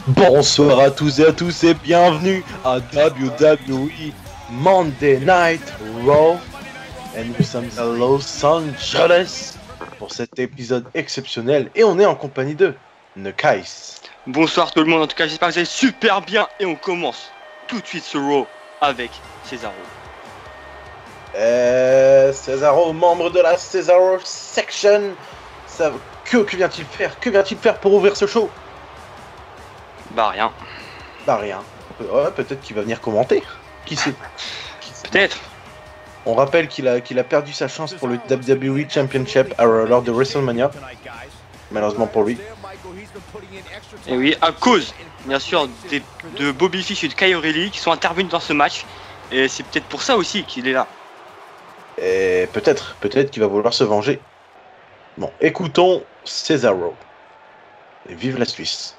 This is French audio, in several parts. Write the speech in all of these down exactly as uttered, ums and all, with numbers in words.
Bonsoir à tous et à tous et bienvenue à W W E Monday Night Raw. Et nous sommes à Los Angeles pour cet épisode exceptionnel et on est en compagnie de Nekais. Bonsoir tout le monde, en tout cas j'espère que vous allez super bien et on commence tout de suite ce Raw avec Cesaro. Euh, Cesaro, membre de la Cesaro Section. Ça, que, que vient-il faire Que vient-il faire pour ouvrir ce show? Bah rien. Bah rien. Ouais, peut-être qu'il va venir commenter. Qui sait, Qui sait Peut-être. On rappelle qu'il a, qu'il a perdu sa chance pour le W W E Championship lors de WrestleMania. Malheureusement pour lui. Et oui, à cause, bien sûr, des, de Bobby Fish et de Kyle O'Reilly qui sont intervenus dans ce match. Et c'est peut-être pour ça aussi qu'il est là. Et peut-être, peut-être qu'il va vouloir se venger. Bon, écoutons Cesaro. Et vive la Suisse.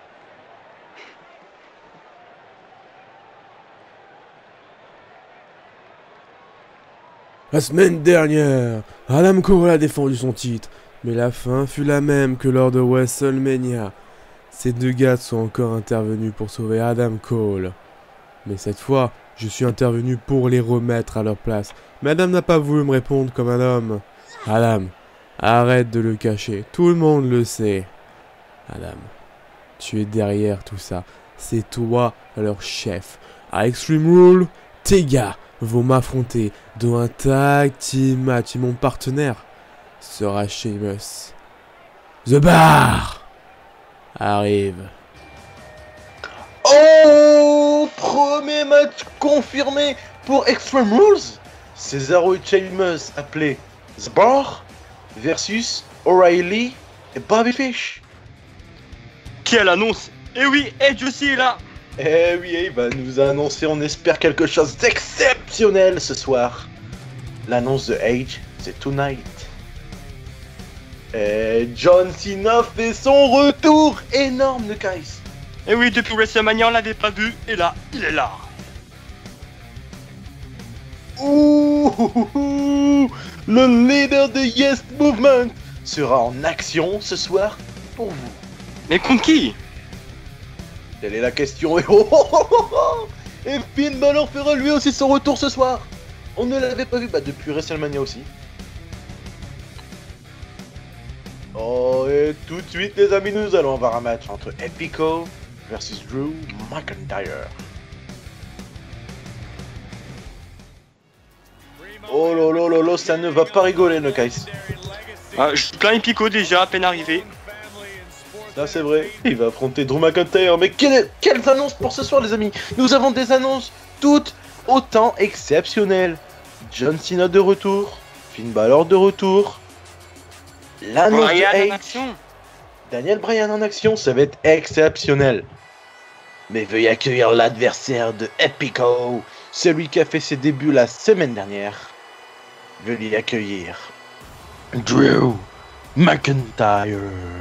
La semaine dernière, Adam Cole a défendu son titre, mais la fin fut la même que lors de WrestleMania. Ces deux gars sont encore intervenus pour sauver Adam Cole. Mais cette fois, je suis intervenu pour les remettre à leur place. Mais Adam n'a pas voulu me répondre comme un homme. Adam, arrête de le cacher, tout le monde le sait. Adam, tu es derrière tout ça, c'est toi leur chef. À Extreme Rule, tes gars vont m'affronter dans un tag team match et mon partenaire sera Sheamus. The Bar arrive. Oh, premier match confirmé pour Extreme Rules. Cesaro et Sheamus appelés The Bar versus O'Reilly et Bobby Fish. Quelle annonce! Et oui, Edge aussi est là! Eh oui, il va nous annoncer, on espère quelque chose d'exceptionnel ce soir. L'annonce de Edge, c'est tonight. Et John Cena fait son retour énorme de Kais. Et oui, depuis WrestleMania on l'avait pas vu, et là, il est là! Ouh, ouh, ouh, le leader de Yes Movement sera en action ce soir pour vous. Mais contre qui? Telle est la question. Et, oh, oh, oh, oh, oh, et Finn Balor fera lui aussi son retour ce soir. On ne l'avait pas vu bah, depuis WrestleMania aussi. Oh, et tout de suite les amis, nous allons avoir un match entre Epico versus Drew McIntyre. Oh là là là là, ça ne va pas rigoler, Nekais. Ah, je plains Epico déjà, à peine arrivé. Là c'est vrai, il va affronter Drew McIntyre. Mais quelle, quelles annonces pour ce soir les amis. Nous avons des annonces toutes autant exceptionnelles. John Cena de retour, Finn Balor de retour, l'annonce de Bryan en Edge, action. Daniel Bryan en action, ça va être exceptionnel. Mais veuillez accueillir l'adversaire de Epico, celui qui a fait ses débuts la semaine dernière. Veuillez accueillir Drew McIntyre.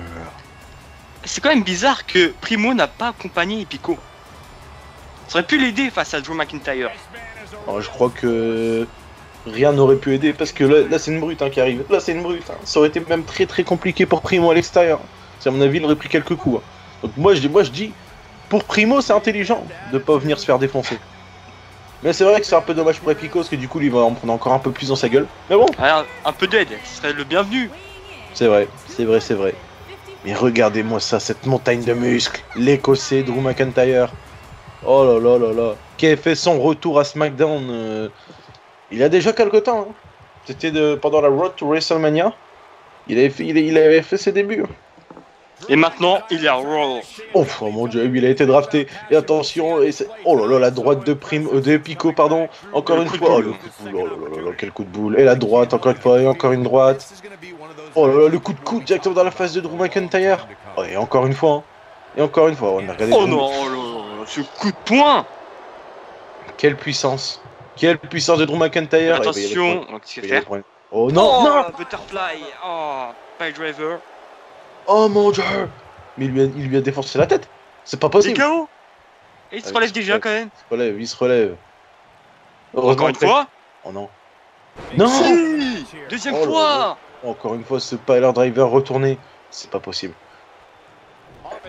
C'est quand même bizarre que Primo n'a pas accompagné Epico. Ça aurait pu l'aider face à Drew McIntyre. Alors, je crois que rien n'aurait pu aider parce que là, là c'est une brute hein, qui arrive. Là c'est une brute. Hein. Ça aurait été même très très compliqué pour Primo à l'extérieur. C'est à mon avis il aurait pris quelques coups. Hein. Donc moi je dis, moi je dis, pour Primo c'est intelligent de pas venir se faire défoncer. Mais c'est vrai que c'est un peu dommage pour Epico parce que du coup il va en prendre encore un peu plus dans sa gueule. Mais bon. Alors, un peu d'aide, ce serait le bienvenu. C'est vrai, c'est vrai, c'est vrai. Mais regardez-moi ça, cette montagne de muscles, l'écossais Drew McIntyre. Oh là là là là, qui a fait son retour à SmackDown euh, il y a déjà quelques temps. Hein. C'était de, pendant la Road to WrestleMania. Il avait fait, il, il avait fait ses débuts. Et maintenant, il est à Raw. Oh, oh mon dieu, il a été drafté. Et attention, et oh là là, la droite de Prime, euh, de Pico, pardon. Encore Le une coup de fois. Oh, boule. le coup de boule, oh là là là, quel coup de boule. Et la droite, encore une fois, et encore une droite. Oh là là, le coup de coude directement dans la face de Drew McIntyre. Oh, et encore une fois. Hein. Et encore une fois, on a regardé. Oh Drew. non, oh là là, ce coup de poing. Quelle puissance. Quelle puissance de Drew McIntyre. Attention, Eh ben, qu'est-ce qu'il il va y a des faire? problèmes. Oh non, Oh, non. butterfly. Oh, pile driver. Oh mon dieu. Mais il lui a, il lui a défoncé la tête. C'est pas C'est possible. K O. Et il se Ah, relève il se déjà relève. quand même. Il se relève, il se relève. Encore une fois. Oh non. Non. Si. Deuxième Oh là fois. là. Encore une fois, ce Piler Driver retourné. C'est pas possible.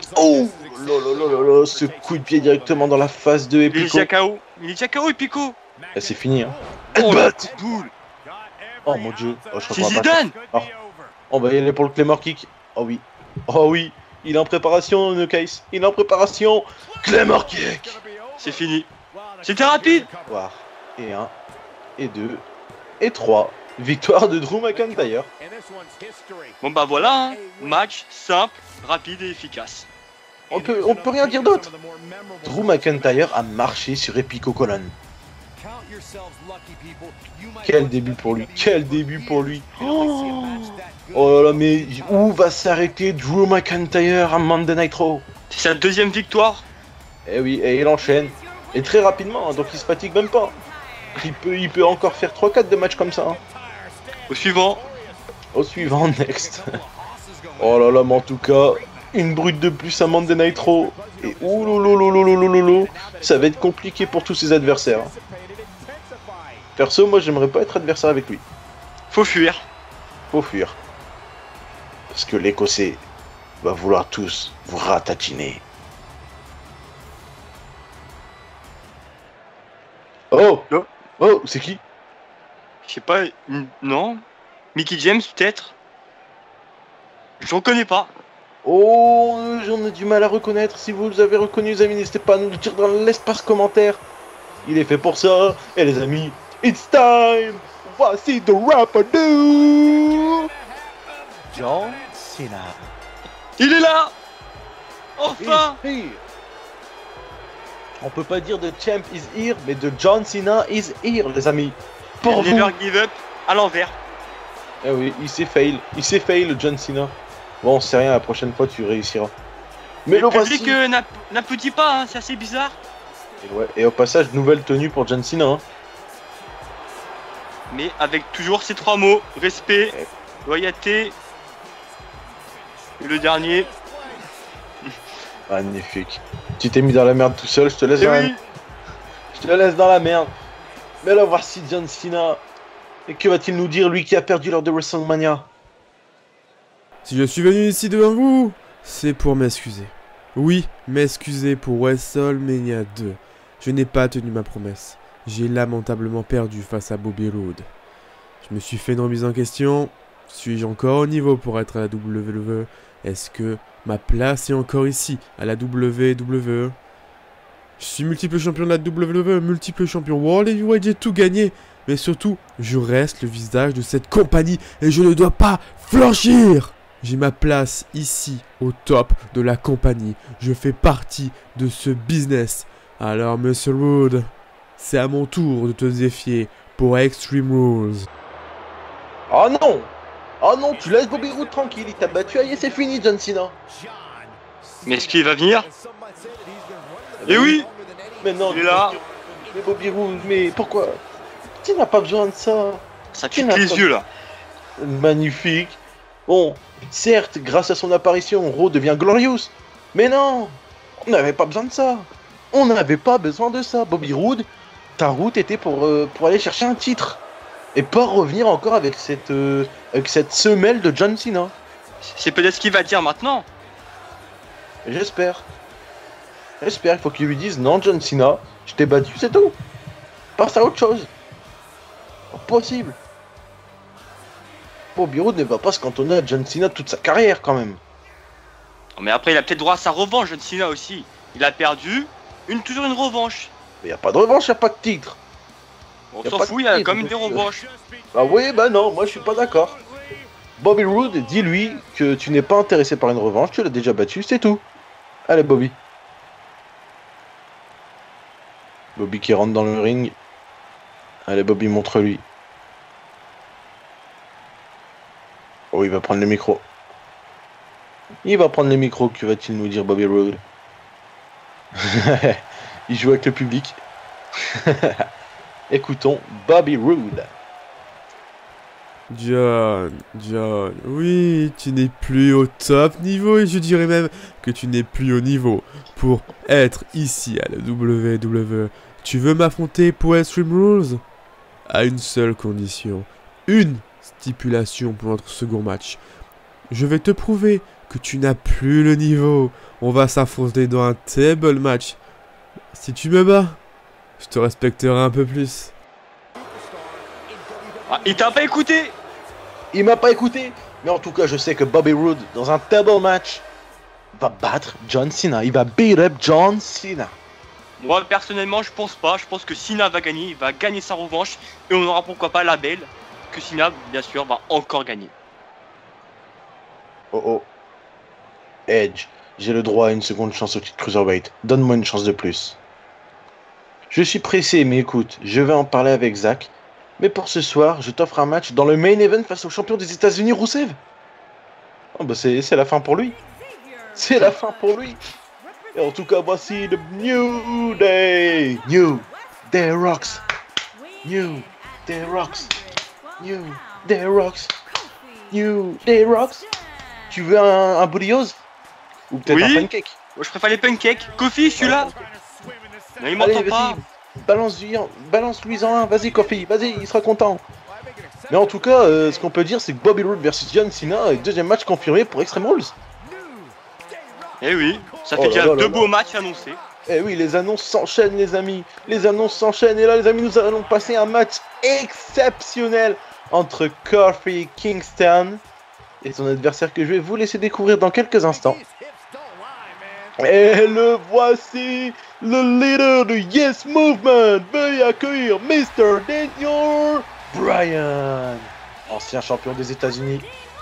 Oh là là là là là, ce coup de pied directement dans la face de Il est Epico. déjà K O. Il est déjà K O, Epico. Là, c'est fini. Hein. Oh, la Headbutt. petite boule. Oh mon dieu. Oh, je crois C'est qu'on va pas- Zidane. Oh. On va y aller pour le Claymore Kick. Oh oui. Oh oui. Il est en préparation, No Case. Il est en préparation. Claymore Kick. C'est fini. C'était rapide. Victoire. Et un. Et deux. Et trois. Victoire de Drew McIntyre. Bon bah voilà, hein. Match simple, rapide et efficace. On peut, on peut rien dire d'autre. Drew McIntyre a marché sur Epico Colon. Quel début pour lui. Quel début pour lui. Oh, oh là là, mais où va s'arrêter Drew McIntyre à Monday Night Raw? C'est sa deuxième victoire. Eh oui, et il enchaîne. Et très rapidement, hein, donc il se fatigue même pas. Il peut, il peut encore faire trois quatre de matchs comme ça. Hein. Au suivant. Au suivant, next. Oh là là, mais en tout cas, une brute de plus à Monday Night Raw. Et ouloulouloulouloulou, ça va être compliqué pour tous ses adversaires. Perso, moi j'aimerais pas être adversaire avec lui. Faut fuir. Faut fuir. Parce que l'Écossais va vouloir tous vous ratatiner. Oh! Oh. Oh, c'est qui? Je sais pas. n- Non. Mickey James peut-être. Je reconnais pas. Oh, euh, j'en ai du mal à reconnaître. Si vous avez reconnu, les amis, n'hésitez pas à nous le dire dans l'espace commentaire. Il est fait pour ça. Et les amis, it's time. Voici The Rapadoo. John Cena. Il est là. Enfin. Is here. On peut pas dire The Champ is here, mais The John Cena is here, les amis. Pour vous. Never give up à l'envers. Eh oui, il s'est fail. Il s'est fail, le John Cena. Bon, c'est rien, la prochaine fois, tu réussiras. Mais Le le public voici. euh, n'app- n'applaudit pas, hein, c'est assez bizarre. Et, ouais, et au passage, nouvelle tenue pour John Cena. Hein. Mais avec toujours ces trois mots respect, loyauté. Et le dernier. Magnifique. Tu t'es mis dans la merde tout seul, je te laisse Eh dans la... oui. Je te laisse dans la merde. Mais là, voici John Cena. Et que va-t-il nous dire, lui qui a perdu lors de WrestleMania? Si je suis venu ici devant vous, c'est pour m'excuser. Oui, m'excuser pour WrestleMania deux. Je n'ai pas tenu ma promesse. J'ai lamentablement perdu face à Bobby Roode. Je me suis fait une remise en question. Suis-je encore au niveau pour être à la W W E? Est-ce que ma place est encore ici, à la W W E? Je suis multiple champion de la W W E, multiple champion World Heavyweight, j'ai tout gagné. Mais surtout, je reste le visage de cette compagnie et je ne dois pas flanchir. J'ai ma place ici, au top de la compagnie. Je fais partie de ce business. Alors, Monsieur Roode, c'est à mon tour de te défier pour Extreme Rules. Oh non! Oh non, tu laisses Bobby Roode tranquille, il t'a battu, allez, c'est fini, John Cena. Mais est-ce qu'il va venir? Eh oui. Mais non, Il est là. Mais Bobby Roode, mais pourquoi? Tu n'as pas besoin de ça. Ça Tu pique n'as les pas- yeux là. Magnifique. Bon, certes, grâce à son apparition, Raw devient glorious. Mais non, on n'avait pas besoin de ça. On n'avait pas besoin de ça. Bobby Roode, ta route était pour, euh, pour aller chercher un titre. Et pas revenir encore avec cette, euh, avec cette semelle de John Cena. C'est peut-être ce qu'il va dire maintenant. J'espère. J'espère, il faut qu'il lui dise non, John Cena, je t'ai battu, c'est tout. Passe à autre chose. Pas possible. Bobby Roode ne va pas se cantonner à John Cena toute sa carrière quand même. Mais après, il a peut-être droit à sa revanche, John Cena aussi. Il a perdu, une, toujours une revanche. Mais y a pas de revanche, y a pas de titre. On Y a s'en pas de fout, il y a titre, quand même des monsieur. revanches. Ah oui, bah non, moi je suis pas d'accord. Bobby Roode, dis-lui que tu n'es pas intéressé par une revanche, tu l'as déjà battu, c'est tout. Allez Bobby. Bobby qui rentre dans le ring. Allez Bobby, montre-lui. Oh, il va prendre le micro. Il va prendre le micro, que va-t-il nous dire Bobby Roode? Il joue avec le public. Écoutons Bobby Roode. John, John, oui, tu n'es plus au top niveau et je dirais même que tu n'es plus au niveau pour être ici à la W W E. Tu veux m'affronter pour Extreme Rules? À une seule condition, une stipulation pour notre second match. Je vais te prouver que tu n'as plus le niveau. On va s'affronter dans un table match. Si tu me bats, je te respecterai un peu plus. Ah, il t'a pas écouté. Il m'a pas écouté. Mais en tout cas, je sais que Bobby Roode, dans un table match, va battre John Cena. Il va beat up John Cena. Moi, personnellement, je pense pas. Je pense que Cena va gagner. Il va gagner sa revanche. Et on aura pourquoi pas la belle. Que Cena, bien sûr, va encore gagner. Oh oh. Edge, j'ai le droit à une seconde chance au titre Cruiserweight. Donne-moi une chance de plus. Je suis pressé, mais écoute, je vais en parler avec Zach. Mais pour ce soir, je t'offre un match dans le main event face au champion des États-Unis, Rusev. Oh bah c'est la fin pour lui. C'est la fin pour lui. Et en tout cas, voici le New Day. New Day Rocks. New Day Rocks. New Day Rocks. New Day Rocks. Tu veux un, un Bolios? Ou peut-être oui. un pancake? Moi, je préfère les pancakes. Kofi, je suis là. Non, il m'entend pas. Balance-lui balance en un. Vas-y, Kofi. Vas-y, il sera content. Mais en tout cas, euh, ce qu'on peut dire, c'est que Bobby Roode versus John Cena est deuxième match confirmé pour Extreme Rules. Eh oui, ça fait oh déjà là là deux là beaux matchs annoncés. Eh oui, les annonces s'enchaînent, les amis. Les annonces s'enchaînent. Et là, les amis, nous allons passer un match exceptionnel entre Kofi Kingston et son adversaire que je vais vous laisser découvrir dans quelques instants. Et le voici, le leader du Yes Movement. Veuillez accueillir mister Daniel Bryan, ancien champion des États-Unis.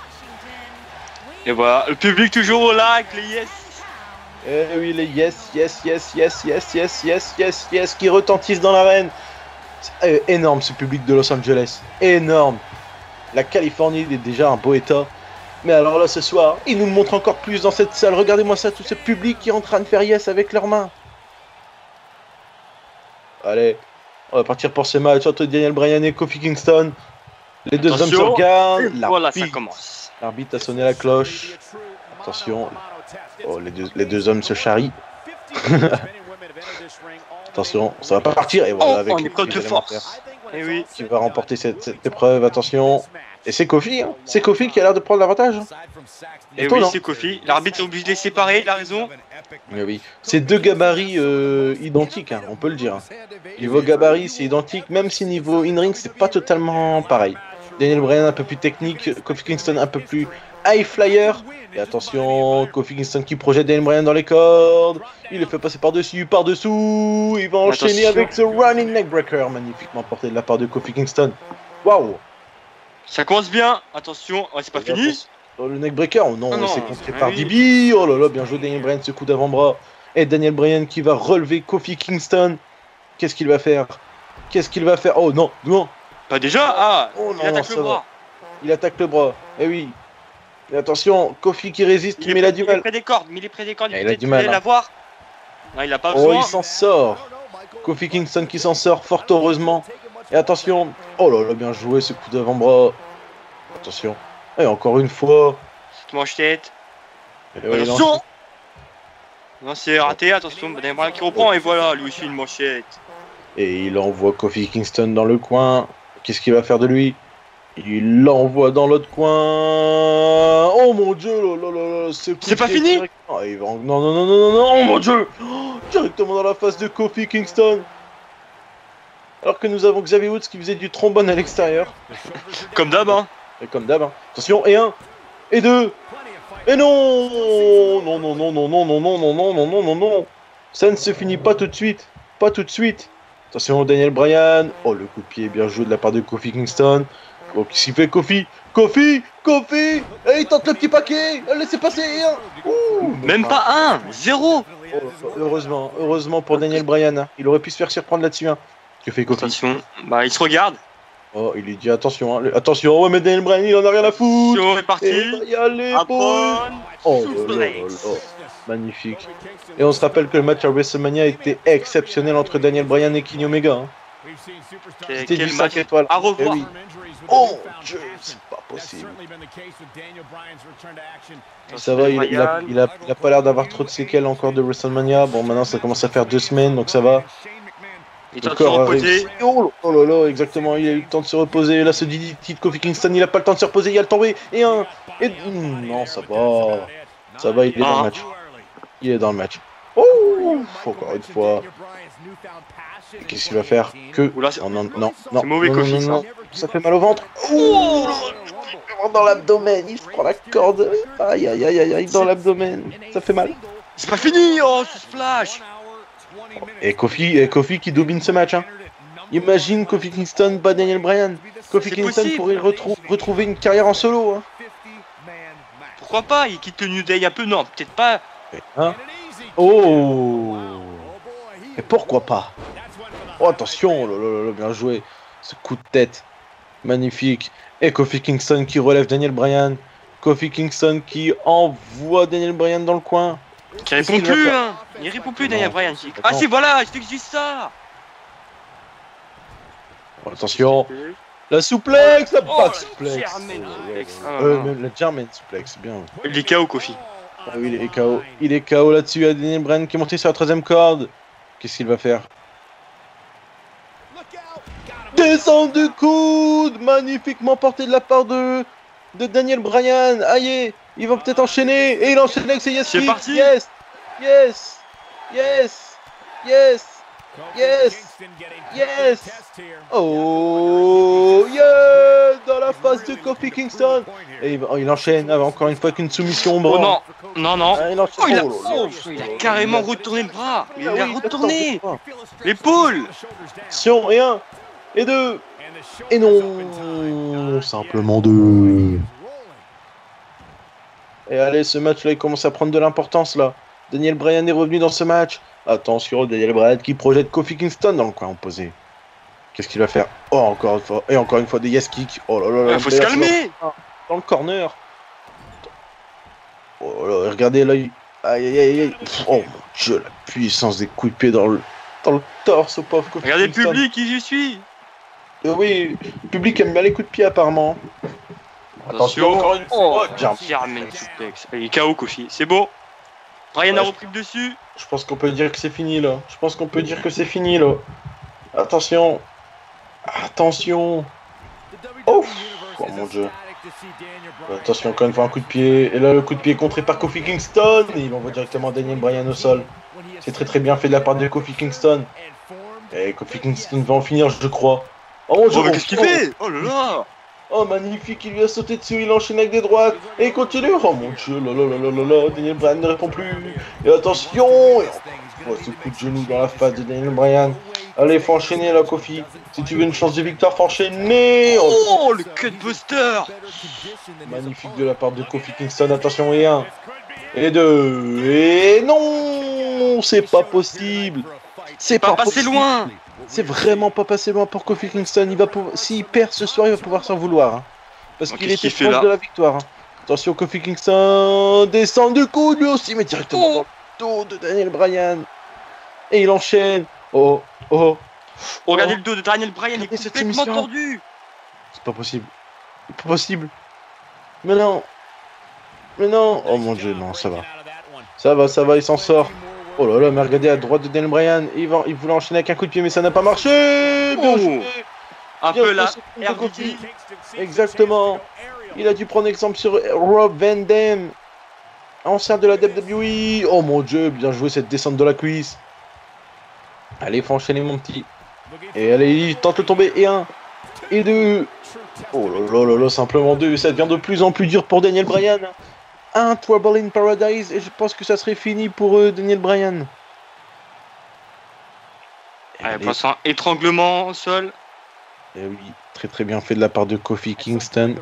Et voilà, le public toujours là avec les yes. Eh oui, les yes, yes, yes, yes, yes, yes, yes, yes, yes, qui retentissent dans l'arène. C'est énorme ce public de Los Angeles, énorme. La Californie est déjà un beau état. Mais alors là, ce soir, ils nous montrent encore plus dans cette salle. Regardez-moi ça, tout ce public qui est en train de faire yes avec leurs mains. Allez, on va partir pour ce match entre Daniel Bryan et Kofi Kingston. Les deux hommes se regardent. Voilà, ça commence. L'arbitre a sonné la cloche. Attention. Oh, les deux, les deux hommes se charrient. Attention, ça va pas partir. Et voilà, oh, avec on est de force. Et oui. Qui va remporter cette, cette épreuve. Attention. Et c'est Kofi, hein. C'est Kofi qui a l'air de prendre l'avantage. Et oui, c'est Kofi. L'arbitre est obligé de les séparer, il a raison. Mais oui. C'est deux gabarits euh, identiques, hein, on peut le dire. Niveau gabarit, c'est identique, même si niveau in-ring, c'est pas totalement pareil. Daniel Bryan un peu plus technique, Kofi Kingston un peu plus high flyer. Et attention, Kofi Kingston qui projette Daniel Bryan dans les cordes. Il le fait passer par-dessus, par-dessous. Il va enchaîner attention. Avec ce running neckbreaker, magnifiquement porté de la part de Kofi Kingston. Waouh! Ça commence bien, attention, oh, c'est pas fini. Attention. Oh, le neckbreaker, oh non, oh non c'est contré ah par oui. D B. Oh là là, bien joué Daniel Bryan, ce coup d'avant-bras. Et Daniel Bryan qui va relever Kofi Kingston. Qu'est-ce qu'il va faire? Qu'est-ce qu'il va faire? Oh non, non. Pas déjà? Ah, oh, non, il attaque non, le bras. Va. Il attaque le bras, eh oui. Et attention, Kofi qui résiste, il mais il a du il mal. Il est près des cordes, mais il est près des cordes, il, il, il a du mal. Hein. La voir. Non, il a pas oh, besoin. il s'en sort. Kofi Kingston qui s'en sort fort heureusement. Et attention, oh là là, bien joué ce coup d'avant-bras. Attention. Et encore une fois. Cette manchette. Ouais, attention. Non, non c'est raté, attention. Daniel Bryan qui reprend et voilà, lui aussi une manchette. Et il envoie Kofi Kingston dans le coin. Qu'est-ce qu'il va faire de lui? Il l'envoie dans l'autre coin. Oh mon dieu, là, là, là, là, c'est pas fini direct... ah, il va... Non, non, non, non, non, non, oh mon dieu, oh, directement dans la face de Kofi Kingston. Alors que nous avons Xavier Woods qui faisait du trombone à l'extérieur. Comme d'hab, hein. Et comme d'hab, hein. Attention, et un, et deux, et non, non, non, non, non, non, non, non, non, non, non, non, non, non. Ça ne se finit pas tout de suite, pas tout de suite. Attention, Daniel Bryan. Oh, le coup de pied bien joué de la part de Kofi Kingston. Oh, qu'est-ce qu'il fait, Kofi? Kofi, Kofi, et il tente le petit paquet. Laissez passer. Hein. Ouh, même pas un, zéro. Oh, heureusement, heureusement pour Daniel Bryan. Hein. Il aurait pu se faire surprendre là-dessus. Hein. Que fait Kofi? Attention, bah il se regarde. Oh, il lui dit attention, hein. Attention, ouais, mais Daniel Bryan, il en a rien à foutre. On est parti. Il y a l'épaule. Oh, là, là, là, là. Magnifique. Et on se rappelle que le match à WrestleMania était exceptionnel entre Daniel Bryan et Kenny Omega. Hein. C'était du cinq étoiles. À revoir. Eh oui. Oh Dieu, c'est pas possible. Ça va, il, il, a, il, a, il a pas l'air d'avoir trop de séquelles encore de WrestleMania. Bon, maintenant ça commence à faire deux semaines, donc ça va. Il tente de se reposer. Oh, oh là là, exactement, il a eu le temps de se reposer. Là, ce D D T de Kofi Kingston, il a pas le temps de se reposer, il a le tombé. Et un. Et... Non, ça va. Ça va, il est dans le match. Il est dans le match. Oh, encore une fois. Qu'est-ce qu'il va faire? Que... Oula, non, non, non, non, mauvais non, Kofi, non, ça. non, ça fait mal au ventre. Oh, dans l'abdomen, il se prend la corde. Aïe, aïe, aïe, aïe, aïe, dans l'abdomen. Ça fait mal. C'est pas fini, oh, ce splash. Et Kofi, et Kofi qui domine ce match. Hein. Imagine Kofi Kingston bat Daniel Bryan. Kofi Kingston possible. pourrait retrou retrouver une carrière en solo. Hein. Pourquoi pas? Il quitte le New Day un peu, non, peut-être pas. Hein? Oh. Et pourquoi pas? Oh attention, oh là là là, bien joué. Ce coup de tête, magnifique. Et Kofi Kingston qui relève Daniel Bryan. Kofi Kingston qui envoie Daniel Bryan dans le coin. Qui répond plus, hein. Il répond plus, Daniel Bryan. Ah si, voilà, je t'exige ça. Oh, attention, la souplex, la Oh, back la suplex. German suplex. Oh, euh, même la German suplex, c'est bien. Il est K O, Kofi. Ah oui, il est K O. Il est K O là-dessus. Il y a Daniel Bryan qui est monté sur la troisième corde. Qu'est-ce qu'il va faire? Descend du coude, magnifiquement porté de la part de, de Daniel Bryan. Aïe, il va peut-être enchaîner. Et il enchaîne avec ses yes C'est kicks. parti. Yes, yes, yes, yes, yes, yes. Oh, yeah, dans la face de Kofi Kingston. Et il, oh, il enchaîne avec encore une fois qu'une soumission au Oh bras. non, non, non. Ah, il, enchaîne. Oh, il a, Oh, là, oh, là, il là, a là, carrément là. retourné le bras. Il Ah a oui, retourné. attends, L'épaule. attention, et un, et deux, et non, simplement deux. Et allez, ce match-là, il commence à prendre de l'importance, là. Daniel Bryan est revenu dans ce match. Attention, Daniel Bryan qui projette Kofi Kingston dans le coin opposé. Qu'est-ce qu'il va faire? Oh, encore une fois, et encore une fois des yes kicks. Oh là là là. Il faut se calmer. Dans le corner. Oh là, regardez là. Aïe aïe aïe aïe. Oh mon dieu, la puissance des coups de pied dans le, dans le torse au pauvre Kofi Regardez le Kingston. public, qui j'y suis. Euh, oui, le public aime bien les coups de pied apparemment. Attention, encore une fois. Oh, German German suplex. Il est K O, Kofi. C'est beau. Bryan a Ouais, repris le dessus. Je pense qu'on peut dire que c'est fini là. Je pense qu'on peut dire que c'est fini là. Attention. Attention. Oh, oh mon dieu. Attention, encore une fois un coup de pied. Et là le coup de pied est contré par Kofi Kingston. Et il envoie directement Daniel Bryan au sol. C'est très très bien fait de la part de Kofi Kingston. Et Kofi Kingston va en finir, je crois. Oh mon dieu. Oh, mais qu'est-ce qu'il fait? Oh là là. Oh magnifique, il lui a sauté dessus, il enchaîne avec des droites, et il continue. Oh mon dieu, là là là là là là, Daniel Bryan ne répond plus. Et attention, et oh, ce coup de genou dans la face de Daniel Bryan. Allez, faut enchaîner là, Kofi. Si tu veux une chance de victoire, faut enchaîner. Oh, Oh, le cutbuster. magnifique de la part de Kofi Kingston, attention, et un, et deux, et non, c'est pas possible. C'est Pas pas passé possible. loin. C'est vraiment pas passé loin pour Kofi Kingston. Il va pouvoir... S'il perd ce soir, il va pouvoir s'en vouloir. Hein. Parce Oh, qu'il qu'est-ce était qu'il fait proche là de la victoire. Hein. Attention, Kofi Kingston descend du coup lui aussi, mais directement Oh. dans le dos de Daniel Bryan. Et il enchaîne. Oh, oh. Oh, regardez le dos de Daniel Bryan, il est Regardez cette complètement soumission. tordu. C'est pas possible. C'est pas possible. Mais non. Mais non. Oh mon dieu, non, ça va. Ça va, ça va, il s'en sort. Oh là là, mais regardez à droite de Daniel Bryan. Il, va... il voulait enchaîner avec un coup de pied, mais ça n'a pas marché. Bien Oh. joué. Un Bien peu joué, là, ce coup de R V Kofi. D. Exactement. Il a dû prendre exemple sur Rob Van Dam, ancien de la W W E. Oh mon dieu, bien joué cette descente de la cuisse. Allez, faut enchaîner mon petit. Et allez, il tente de tomber. Et un, et deux. Oh là là là là, simplement deux. Ça devient de plus en plus dur pour Daniel Bryan. Un Trouble in Paradise et je pense que ça serait fini pour euh, Daniel Bryan. Allez, Allez. passe un étranglement au sol. Et oui, très très bien fait de la part de Kofi Kingston.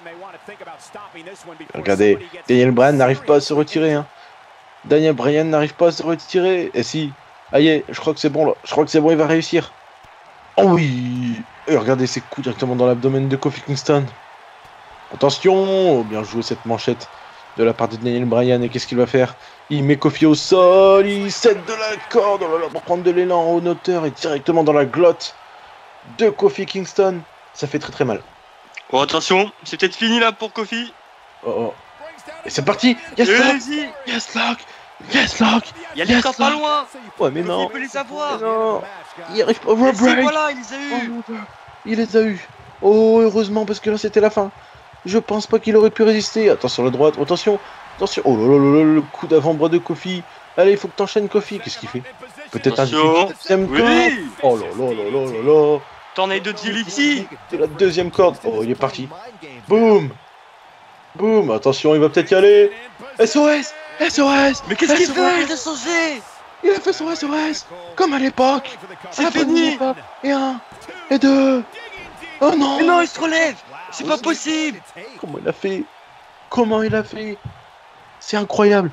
Regardez, Daniel Bryan n'arrive pas à se retirer. Hein. Daniel Bryan n'arrive pas à se retirer. Et si, aïe, je crois que c'est bon là. Je crois que c'est bon, il va réussir. Oh oui. Et regardez ses coups directement dans l'abdomen de Kofi Kingston. Attention, oh, bien joué cette manchette de la part de Daniel Bryan. Et qu'est-ce qu'il va faire? Il met Kofi au sol, il cède de la corde oh là là, pour prendre de l'élan en haute hauteur et directement dans la glotte de Kofi Kingston. Ça fait très très mal. Oh, attention, c'est peut-être fini là pour Kofi. Oh oh. Et c'est parti. Yes Et lock. allez-y. Yes lock. Yes lock. Il y a les Yes, corps pas lock. loin. Ouais mais Kofi non. peut les avoir. Mais non. Il arrive pas. Et Rob si, break. voilà, il les a Oh eu. mon Dieu. Il les a eu. Oh heureusement parce que là c'était la fin. Je pense pas qu'il aurait pu résister. Attention la droite. Attention. Attention. Oh là là là là, le coup d'avant-bras de Kofi. Allez, il faut que t'enchaînes Kofi. Qu'est-ce qu'il fait? Peut-être un deuxième oui. corde. Oh là là là là là là. Tornado Agility. C'est la deuxième corde. Oh, il est parti. Boum. Boum. Attention, il va peut-être y aller. S O S. S O S. Mais qu'est-ce qu'il fait? Il a changé. Il a fait son S O S. Comme à l'époque. C'est fini. Et un. Et deux. Oh non. Mais non, il se relève. C'est pas possible. Comment il a fait? Comment il a fait? C'est incroyable.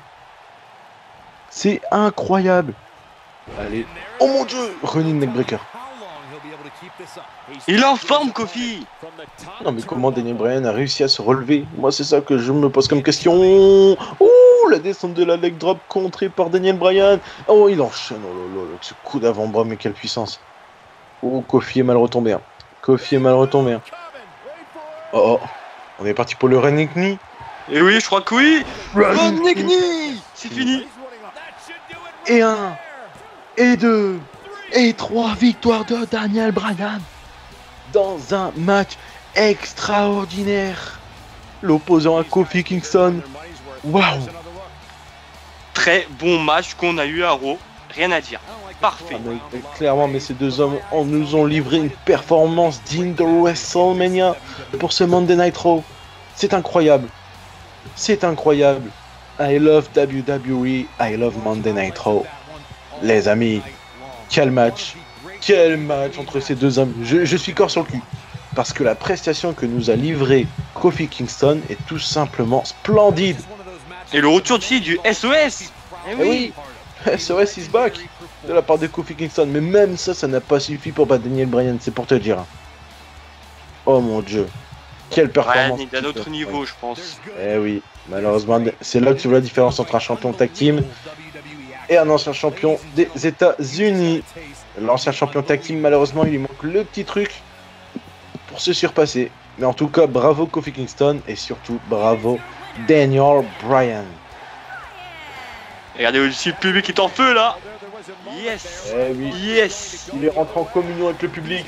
C'est incroyable. Allez. Oh mon dieu. Running neckbreaker. Il est en forme, Kofi. Non mais comment Daniel Bryan a réussi à se relever? Moi c'est ça que je me pose comme question. Ouh, la descente de la leg drop contrée par Daniel Bryan. Oh, il enchaîne. Oh là là, avec ce coup d'avant-bras, mais quelle puissance. Oh, Kofi est mal retombé. Hein. Kofi est mal retombé. Hein. Oh oh. On est parti pour le running knee. Et oui, je crois que oui. Running knee. C'est fini. Et un. Et deux. Et trois victoires de Daniel Bryan dans un match extraordinaire. L'opposant à Kofi Kingston. Waouh. Très bon match qu'on a eu à Raw. Rien à dire. Parfait. Ah, mais, clairement, mais ces deux hommes on nous ont livré une performance digne de WrestleMania pour ce Monday Night Raw. C'est incroyable. C'est incroyable. I love W W E. I love Monday Night Raw. Les amis. Quel match, quel match entre ces deux hommes. Je, je suis corps sur le cul. Parce que la prestation que nous a livré Kofi Kingston est tout simplement splendide. Et le retour aussi du S O S. Eh oui, S O S is back de la part de Kofi Kingston. Mais même ça, ça n'a pas suffi pour battre Daniel Bryan, c'est pour te dire. Oh mon dieu. Quelle performance. Bryan est d'un autre niveau, je pense. Eh oui, malheureusement, c'est là que tu vois la différence entre un champion tag team et un ancien champion des États-Unis. L'ancien champion tag team, malheureusement, il lui manque le petit truc pour se surpasser. Mais en tout cas, bravo Kofi Kingston et surtout bravo Daniel Bryan. Regardez aussi le public est en feu là. Yes. Eh oui. Yes. Il est rentré en communion avec le public.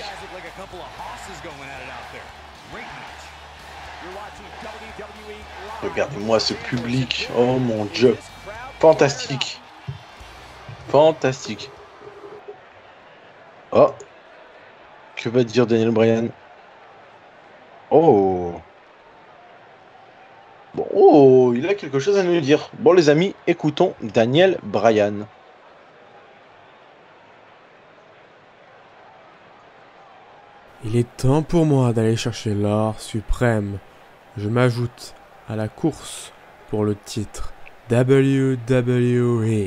Regardez-moi ce public. Oh mon dieu. Fantastique. Fantastique. Oh. Que va dire Daniel Bryan? Oh. Bon, oh, il a quelque chose à nous dire. Bon les amis, écoutons Daniel Bryan. Il est temps pour moi d'aller chercher l'or suprême. Je m'ajoute à la course pour le titre W W E.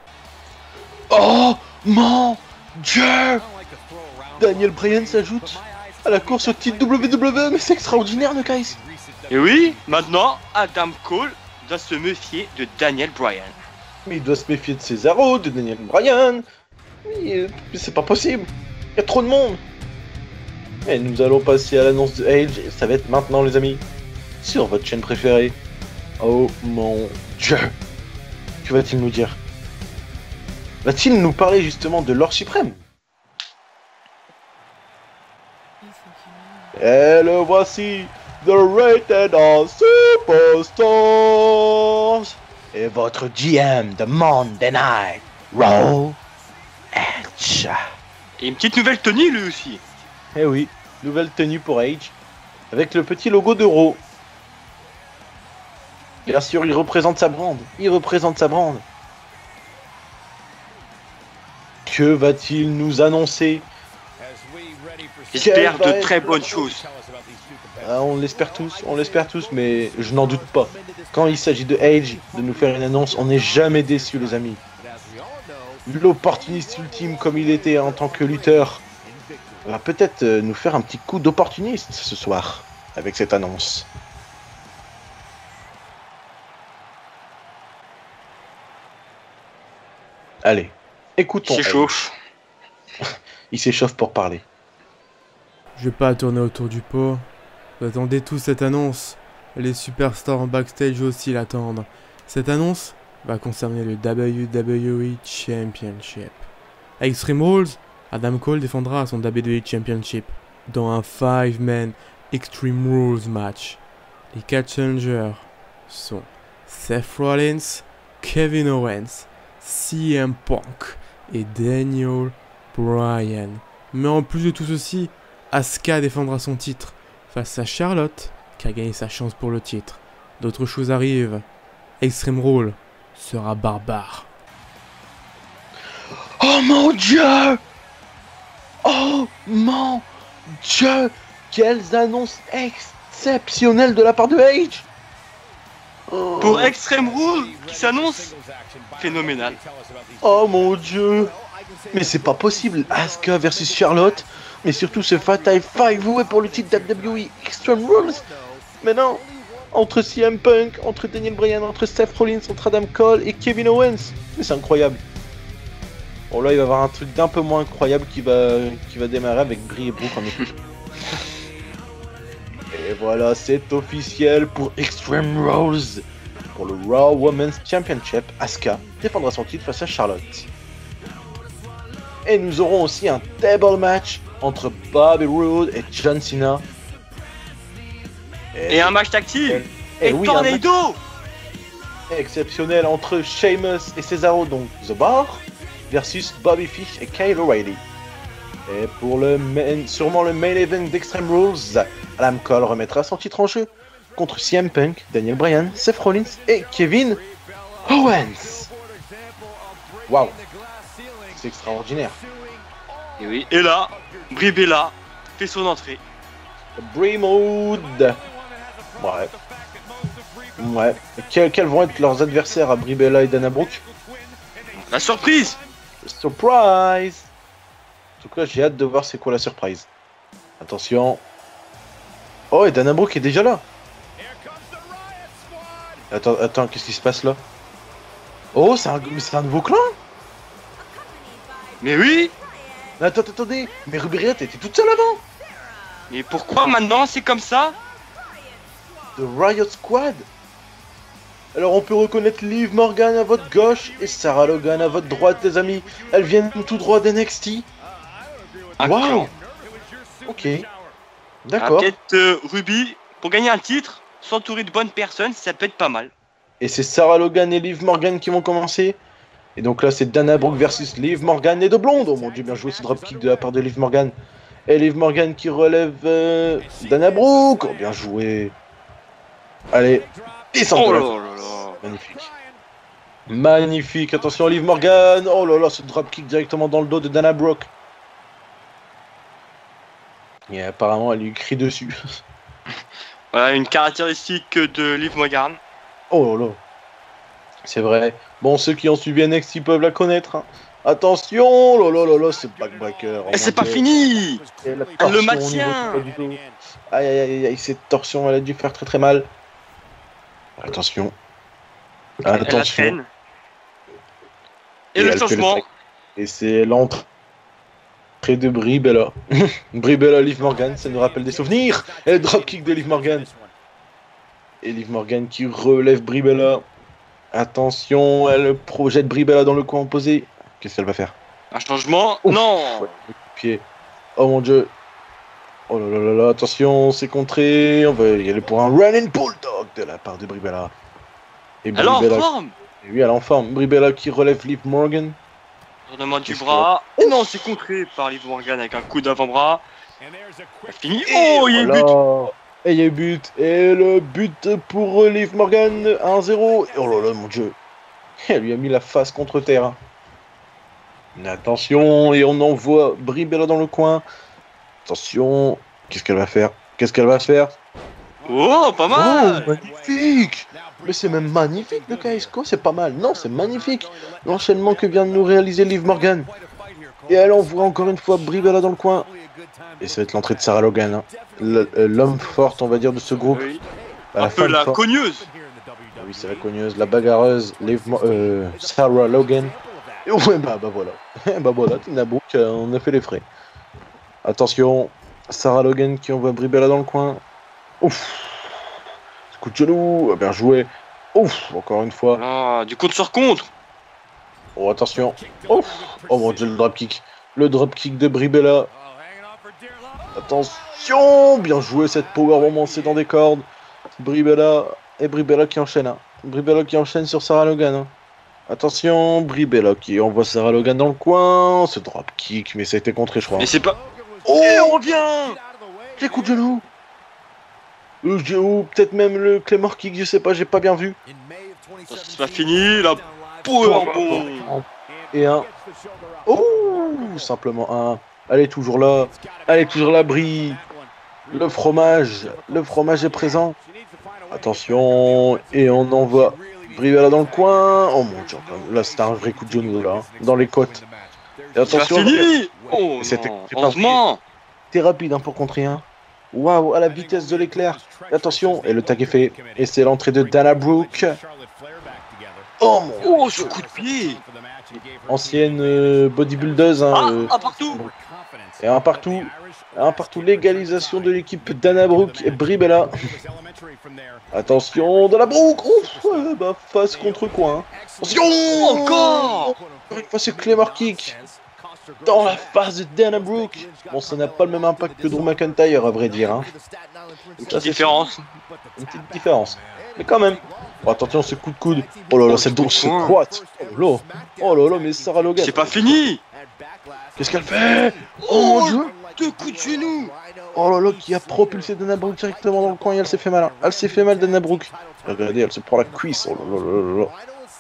Oh mon dieu! Daniel Bryan s'ajoute à la course au titre W W E, mais c'est extraordinaire, le guys. Et oui, maintenant, Adam Cole doit se méfier de Daniel Bryan. Mais il doit se méfier de Cesaro, de Daniel Bryan. Mais c'est pas possible. Il y a trop de monde. Et nous allons passer à l'annonce de Edge. Ça va être maintenant, les amis, sur votre chaîne préférée. Oh mon dieu. Que va-t-il nous dire? Va-t-il nous parler justement de l'or suprême? Et le voici, The Rated R Superstars, et votre G M de Monday Night Raw, Edge. Et une petite nouvelle tenue lui aussi. Eh oui, nouvelle tenue pour Edge, avec le petit logo de Raw. Bien sûr, il représente sa brande, il représente sa brande. Que va-t-il nous annoncer? J'espère de très bonnes choses. Ah, on l'espère tous, on l'espère tous, mais je n'en doute pas. Quand il s'agit de Edge, de nous faire une annonce, on n'est jamais déçus, les amis. L'opportuniste ultime comme il était en tant que lutteur va peut-être nous faire un petit coup d'opportuniste ce soir, avec cette annonce. Allez, écoutons. Il s'échauffe. Il s'échauffe pour parler. Je vais pas tourner autour du pot. Vous attendez tous cette annonce. Les superstars en backstage aussi l'attendent. Cette annonce va concerner le W W E Championship. À Extreme Rules, Adam Cole défendra son W W E Championship dans un five man Extreme Rules match. Les quatre challengers sont Seth Rollins, Kevin Owens, C M Punk et Daniel Bryan. Mais en plus de tout ceci, Asuka défendra son titre face à Charlotte, qui a gagné sa chance pour le titre. D'autres choses arrivent. Extreme Rule sera barbare. Oh mon dieu! Oh mon dieu! Quelles annonces exceptionnelles de la part de Edge! Oh. Pour Extreme Rule qui s'annonce phénoménal. Oh mon dieu! Mais c'est pas possible! Asuka versus Charlotte, mais surtout ce Fatal Five Way pour le titre W W E Extreme Rules! Mais non! Entre C M Punk, entre Daniel Bryan, entre Seth Rollins, entre Adam Cole et Kevin Owens! Mais c'est incroyable! Bon là il va y avoir un truc d'un peu moins incroyable qui va, qui va démarrer avec Brie et Brooke en équipe. Et voilà, c'est officiel pour Extreme Rules. Pour le Raw Women's Championship, Asuka défendra son titre face à Charlotte. Et nous aurons aussi un table match entre Bobby Roode et John Cena. Et, et un match tag team. Et, et oui, Tornado exceptionnel entre Sheamus et Cesaro, donc The Bar, versus Bobby Fish et Kyle O'Reilly. Et pour le main, sûrement le main event d'Extreme Rules, Adam Cole remettra son titre en jeu contre C M Punk, Daniel Bryan, Seth Rollins et Kevin Owens. Waouh, c'est extraordinaire. Et oui, et là, Brie Bella fait son entrée. Brie Mode. Ouais. Ouais. Quels, quels vont être leurs adversaires à Brie Bella et Dana Brooke? La surprise. Surprise. En tout cas, j'ai hâte de voir c'est quoi la surprise. Attention. Oh, et Dana Brooke est déjà là. Attends, attends, qu'est-ce qui se passe là? Oh, c'est un, c'est un nouveau clan? Mais oui. Mais attends, attendez. Mais Ruby Riott était toute seule avant. Mais pourquoi maintenant c'est comme ça? The Riot Squad. Alors on peut reconnaître Liv Morgan à votre gauche et Sarah Logan à votre droite, les amis. Elles viennent tout droit d'N X T. Waouh. Ok. D'accord. Peut-être euh, Ruby, pour gagner un titre, s'entourer de bonnes personnes, ça peut être pas mal. Et c'est Sarah Logan et Liv Morgan qui vont commencer. Et donc là c'est Dana Brooke versus Liv Morgan et de blonde. Oh mon dieu, bien joué ce dropkick de la part de Liv Morgan. Et Liv Morgan qui relève euh, Dana Brooke. Oh, bien joué. Allez, descend. Oh là là là. Magnifique. Magnifique. Attention Liv Morgan. Oh là là, ce dropkick directement dans le dos de Dana Brooke. Et apparemment elle lui crie dessus. Voilà une caractéristique de Liv Morgan. Oh là là. C'est vrai. Bon, ceux qui ont suivi N X T peuvent la connaître. Hein. Attention, oh là là là, c'est backbreaker. Et c'est pas fini. Et la elle le maintient. Aïe aïe aïe aïe, cette torsion, elle a dû faire très très mal. Attention. Elle Attention. la et, et le changement. Le... Et c'est l'entrée de Brie Bella. Brie Bella, Liv Morgan, ça nous rappelle des souvenirs. Et le dropkick de Liv Morgan. Et Liv Morgan qui relève Brie Bella. Attention, elle projette Brie Bella dans le coin opposé. Qu'est-ce qu'elle va faire? Un changement? Ouf, non. Ouais, pied. Oh mon dieu. Oh là là là là, attention, c'est contré. On va y aller pour un running bulldog de la part de Brie Bella. Et elle est en forme. Et oui, elle est en forme. Brie Bella qui relève Liv Morgan. Tournement du bras. Et non, c'est contré par Liv Morgan avec un coup d'avant-bras. Elle finit. Oh, il y a eu but. Et il y a eu but. Et le but pour Liv Morgan. un zéro. Oh là là, mon dieu. Elle lui a mis la face contre terre. Attention, et on envoie Brie Bella dans le coin. Attention. Qu'est-ce qu'elle va faire? Qu'est-ce qu'elle va faire? Oh, pas mal. Oh, magnifique. Mais c'est même magnifique le K S K O, c'est pas mal. Non, c'est magnifique. L'enchaînement que vient de nous réaliser Liv Morgan. Et elle envoie encore une fois Brie Bella dans le coin. Et ça va être l'entrée de Sarah Logan. Hein. L'homme fort, on va dire, de ce groupe. Oui. Un peu la forte. Cogneuse. Oui, c'est la cogneuse, la bagarreuse, Liv, euh, Sarah Logan. Et ouais, bah, bah voilà. Bah voilà, Tina Brooke, euh, on a fait les frais. Attention, Sarah Logan qui envoie Brie Bella dans le coin. Ouf. Coup de genou, bien joué. Ouf, encore une fois. Ah, du contre sur contre. Oh, attention. Ouf. Oh mon dieu, le dropkick. Le dropkick de Brie Bella. Attention, bien joué cette power romancée dans des cordes. Brie Bella et Brie Bella qui enchaîne. Hein. Brie Bella qui enchaîne sur Sarah Logan. Hein. Attention, Bribella qui envoie Sarah Logan dans le coin. Ce drop kick, mais ça a été contré, je crois. Mais c'est pas. Oh, Et on revient. quel coup de genou. Le genou, peut-être même le Claymore kick, je sais pas, j'ai pas bien vu. C'est pas fini, la powerbomb. Et un. Oh, simplement un. Elle est toujours là. Elle est toujours là, Brie. Le fromage. Le fromage est présent. Attention. Et on envoie Bribella dans le coin. Oh mon dieu. Là, c'était un vrai coup de genou, là. Dans les côtes. Et C'est pas attention. fini. Oh C'était- non. c'est pas Heureusement. T'es rapide hein, pour contrer un. Waouh, à la vitesse de l'éclair. Et attention. Et le tag est fait. Et c'est l'entrée de Dana Brooke. Oh mon Oh, ce coup de pied. ancienne euh, bodybuildeuse. Hein, Ah, euh, un partout. et un partout. Un partout. Légalisation de l'équipe Dana Brooke et Bribella. Attention, Dana Brooke. Ouf, ouais, bah, face contre coin. Attention. Encore. Une fois, c'est Claymore kick. Dans la face de Dana Brooke. Bon, ça n'a pas le même impact que Drew McIntyre, à vrai dire. Hein. Petite différence. Une petite différence. Mais quand même. Oh, attention, ce coup de coude. Oh là là, cette douce droite. Oh là là. Oh là là, mais Sarah Logan. C'est pas fini. Qu'est-ce qu'elle fait? Oh mon dieu. Deux coups de genou. Oh là là, qui a propulsé Dana Brooke directement dans le coin et elle s'est fait mal. Hein. Elle s'est fait mal, Dana Brooke. Regardez, elle se prend la cuisse. Oh là là là là là.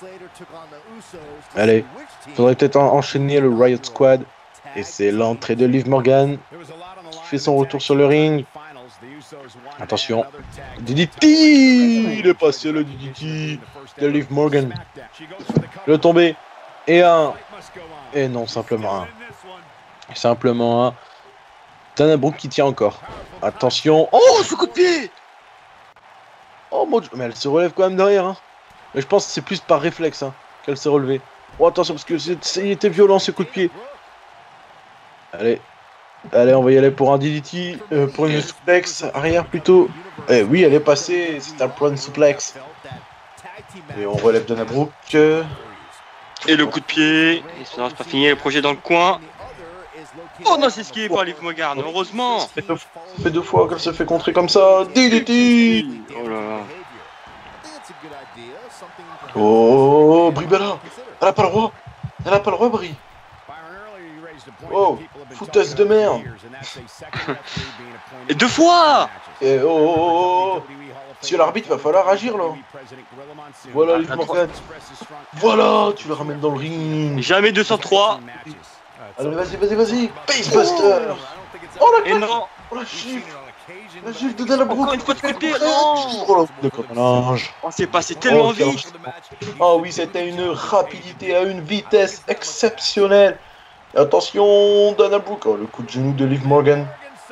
Allez, faudrait peut-être en- enchaîner le Riot Squad. Et c'est l'entrée de Liv Morgan qui fait son retour sur le ring. Attention, D D T. Il est passé le D D T de Liv Morgan. Le tombé. Et un. Et non, simplement un. Simplement un. Dana Brooke qui tient encore. Attention. Oh, ce coup de pied. Oh mon dieu. Mais elle se relève quand même derrière. Hein. Mais je pense que c'est plus par réflexe hein, qu'elle s'est relevée. Oh, attention, parce que c'est- il était violent ce coup de pied. Allez. Allez, on va y aller pour un D D T. euh, pour une suplex arrière plutôt. Eh oui, elle est passée. C'est un prone suplex. Et on relève Dana Brooke. euh, Et le coup de pied. Et ça c'est pas fini. Le projet dans le coin. Oh non, c'est esquivé par Liv Morgan. Heureusement. Ça fait deux, ça fait deux fois qu'elle se fait contrer comme ça. D D T. Oh là là. Oh, Bribella. Elle a pas le droit. Elle a pas le droit, Brie. Oh, foutaise de merde. Et deux fois. Et oh, oh, oh, oh. Monsieur l'arbitre, va falloir agir là. Voilà, Liv Morgan. Voilà, tu le ramènes dans le ring. Jamais deux cent trois. Allez, vas-y, vas-y, vas-y. Basebuster. Oh, la Et claque. non. Oh, la gifle. La gifle de Dana Brooke. Encore une fois de coup de pied. Non. Oh, la de mélange. Oh, c'est passé tellement Oh, quel vite. Oh oui, c'était une rapidité à une vitesse exceptionnelle. Attention, Dana Brooke. Oh, le coup de genou de Liv Morgan.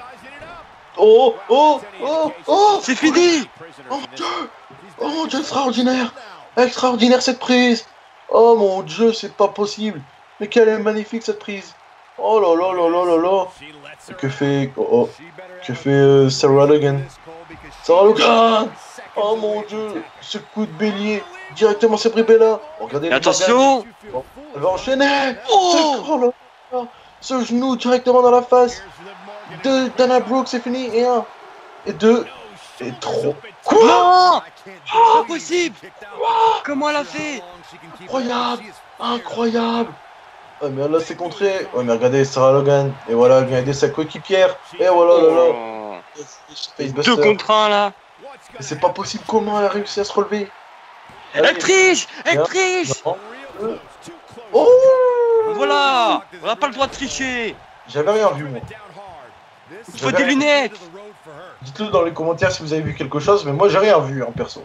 Oh, oh, oh, oh. C'est fini. Oh mon dieu. Oh mon dieu, extraordinaire. Extraordinaire cette prise. Oh mon dieu, c'est pas possible. Mais quelle est magnifique cette prise. Oh là là là là là là. Que fait... Oh, oh. Que fait euh, Sarah Logan. Sarah Logan. Oh mon dieu. Ce coup de bélier. Directement c'est Bribella. Oh, regardez. Et attention. Oh, elle va enchaîner. Oh. Ce... oh là là. Ce genou directement dans la face. De Dana Brooke, c'est fini. Et un. Et deux. Et trois. Quoi? Non. C'est pas possible. Comment elle a fait? Incroyable. Incroyable. Ouais, mais là c'est contré. Ouais, mais regardez Sarah Logan. Et voilà, elle vient aider sa coéquipière. Et voilà, là là. Oh. Facebuster. Deux contre un là. Mais c'est pas possible, comment elle a réussi à se relever. Elle triche. Elle Bien. triche. Non. Euh. Oh. Voilà. On n'a pas le droit de tricher. J'avais rien vu, moi. Il faut des lunettes. Dites-le dans les commentaires si vous avez vu quelque chose, mais moi j'ai rien vu en perso.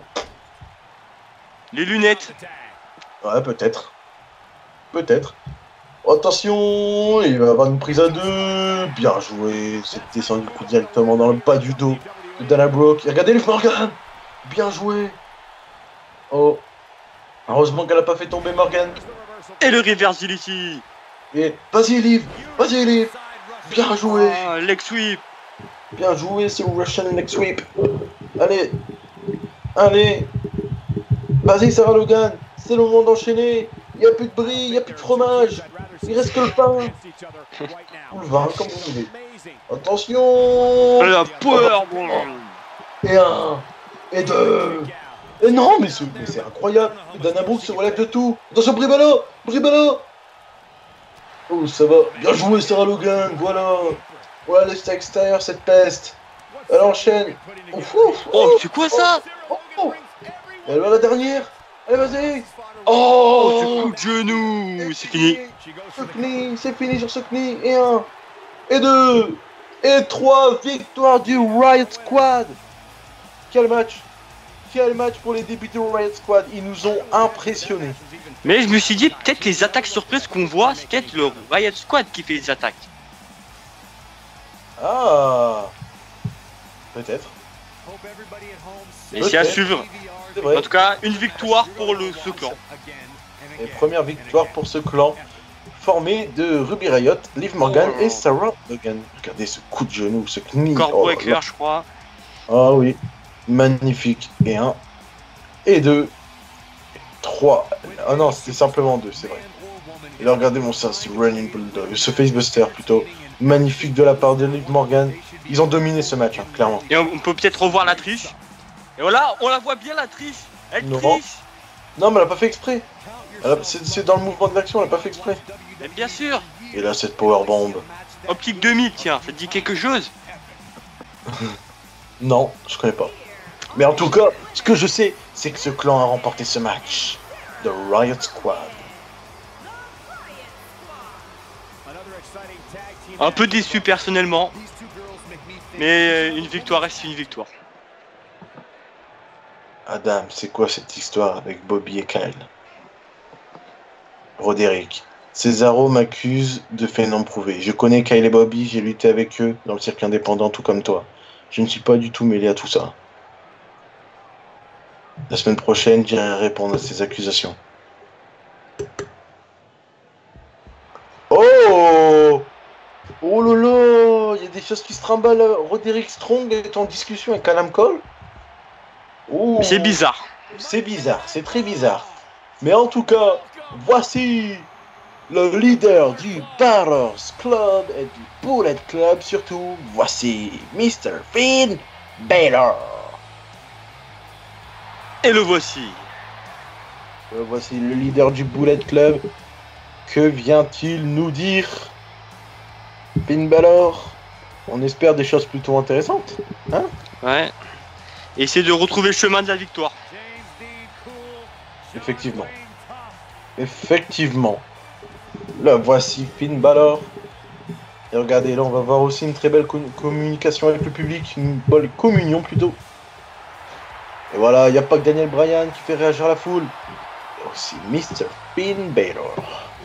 Les lunettes. Ouais, peut-être. Peut-être. Attention, il va y avoir une prise à deux. Bien joué. C'est descendu coup directement dans le bas du dos de Dana Brooke. Et regardez Liv Morgan. Bien joué. Oh. Heureusement qu'elle a pas fait tomber Morgan. Et le reverse-ility. Et vas-y Liv. Vas-y Liv. Bien joué. Ah, leg sweep. Bien joué, c'est le Russian Neck Sweep. Allez. Allez. Vas-y Sarah Logan. C'est le moment d'enchaîner. Il n'y a plus de brie, il n'y a plus de fromage. Il reste que le pain. Ou le vin, comme vous voulez. Attention. La powerbomb. Et un. Et deux. Et non, mais c'est incroyable. Dana Brooke se relève de tout. Attention, Bribala, Bribala. Oh, ça va. Bien joué, Sarah Logan. Voilà. Voilà le stack extérieur, cette peste. Elle enchaîne. Ouf, ouf, Oh, c'est quoi ça? Oh, oh. Elle va la dernière. Allez, vas-y. Oh, Oh, ce coup de genou. C'est fini. Ce knie, c'est fini sur ce knie. Et un, et deux, et trois victoires du Riot Squad. Quel match. Quel match pour les débuts du Riot Squad. Ils nous ont impressionnés. Mais je me suis dit, peut-être les attaques surprises qu'on voit, c'est peut-être le Riot Squad qui fait les attaques. Ah. Peut-être. Et c'est à suivre. Vrai. En tout cas, une victoire pour le, ce clan. Et première victoire pour ce clan formé de Ruby Riot, Liv Morgan oh. et Sarah Logan. Regardez ce coup de genou, ce knie. Cornbreaker, oh, je crois. Ah oui, magnifique. Et un, et deux, et trois. Ah non, c'était simplement deux, c'est vrai. Et là, regardez mon ça, ce Running Bulldog, ce Facebuster plutôt. Magnifique de la part de Liv Morgan. Ils ont dominé ce match, hein, clairement. Et on peut peut-être revoir la triche. Et voilà, on la voit bien la triche. Elle non. triche. Non, mais elle a pas fait exprès. C'est dans le mouvement de l'action, elle a pas fait exprès. Mais bien sûr. Et là, cette powerbomb. Optique deux mille, tiens, ça te dit quelque chose? Non, je connais pas. Mais en tout cas, ce que je sais, c'est que ce clan a remporté ce match. The Riot Squad. Un peu déçu personnellement. Mais une victoire reste une victoire. Adam, c'est quoi cette histoire avec Bobby et Kyle? Roderick. Cesaro m'accuse de faits non prouvés. Je connais Kyle et Bobby, j'ai lutté avec eux dans le circuit indépendant tout comme toi. Je ne suis pas du tout mêlé à tout ça. La semaine prochaine, j'irai répondre à ces accusations. Oh! Oh là là! Il y a des choses qui se trimballent. Roderick Strong est en discussion avec Adam Cole. Oh. C'est bizarre. C'est bizarre, c'est très bizarre. Mais en tout cas, voici le leader du Balor's Club et du Bullet Club surtout. Voici mister Finn Balor. Et le voici. Le voici le leader du Bullet Club. Que vient-il nous dire, Finn Balor? On espère des choses plutôt intéressantes, hein? Ouais. Essayer de retrouver le chemin de la victoire. Effectivement. Effectivement. Là, voici Finn Balor. Et regardez, là, on va voir aussi une très belle co communication avec le public. Une bonne communion, plutôt. Et voilà, il n'y a pas que Daniel Bryan qui fait réagir la foule. Il y a aussi mister Finn Balor.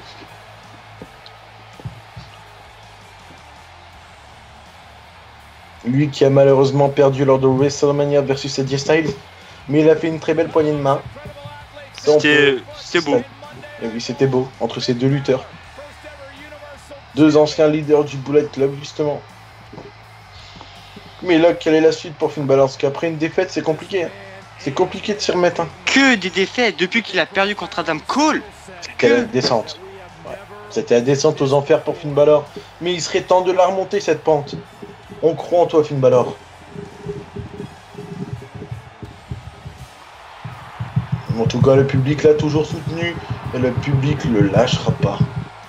Lui qui a malheureusement perdu lors de WrestleMania versus A J Styles. Mais il a fait une très belle poignée de main. C'était beau. Et oui, c'était beau, entre ces deux lutteurs. Deux anciens leaders du Bullet Club, justement. Mais là, quelle est la suite pour Finn Balor? Parce qu'après une défaite, c'est compliqué. Hein. C'est compliqué de s'y remettre. Hein. Que des défaites depuis qu'il a perdu contre Adam Cole. C'était la descente. Ouais. C'était la descente aux enfers pour Finn Balor. Mais il serait temps de la remonter, cette pente. On croit en toi, Finn Balor. En tout cas, le public l'a toujours soutenu et le public le lâchera pas.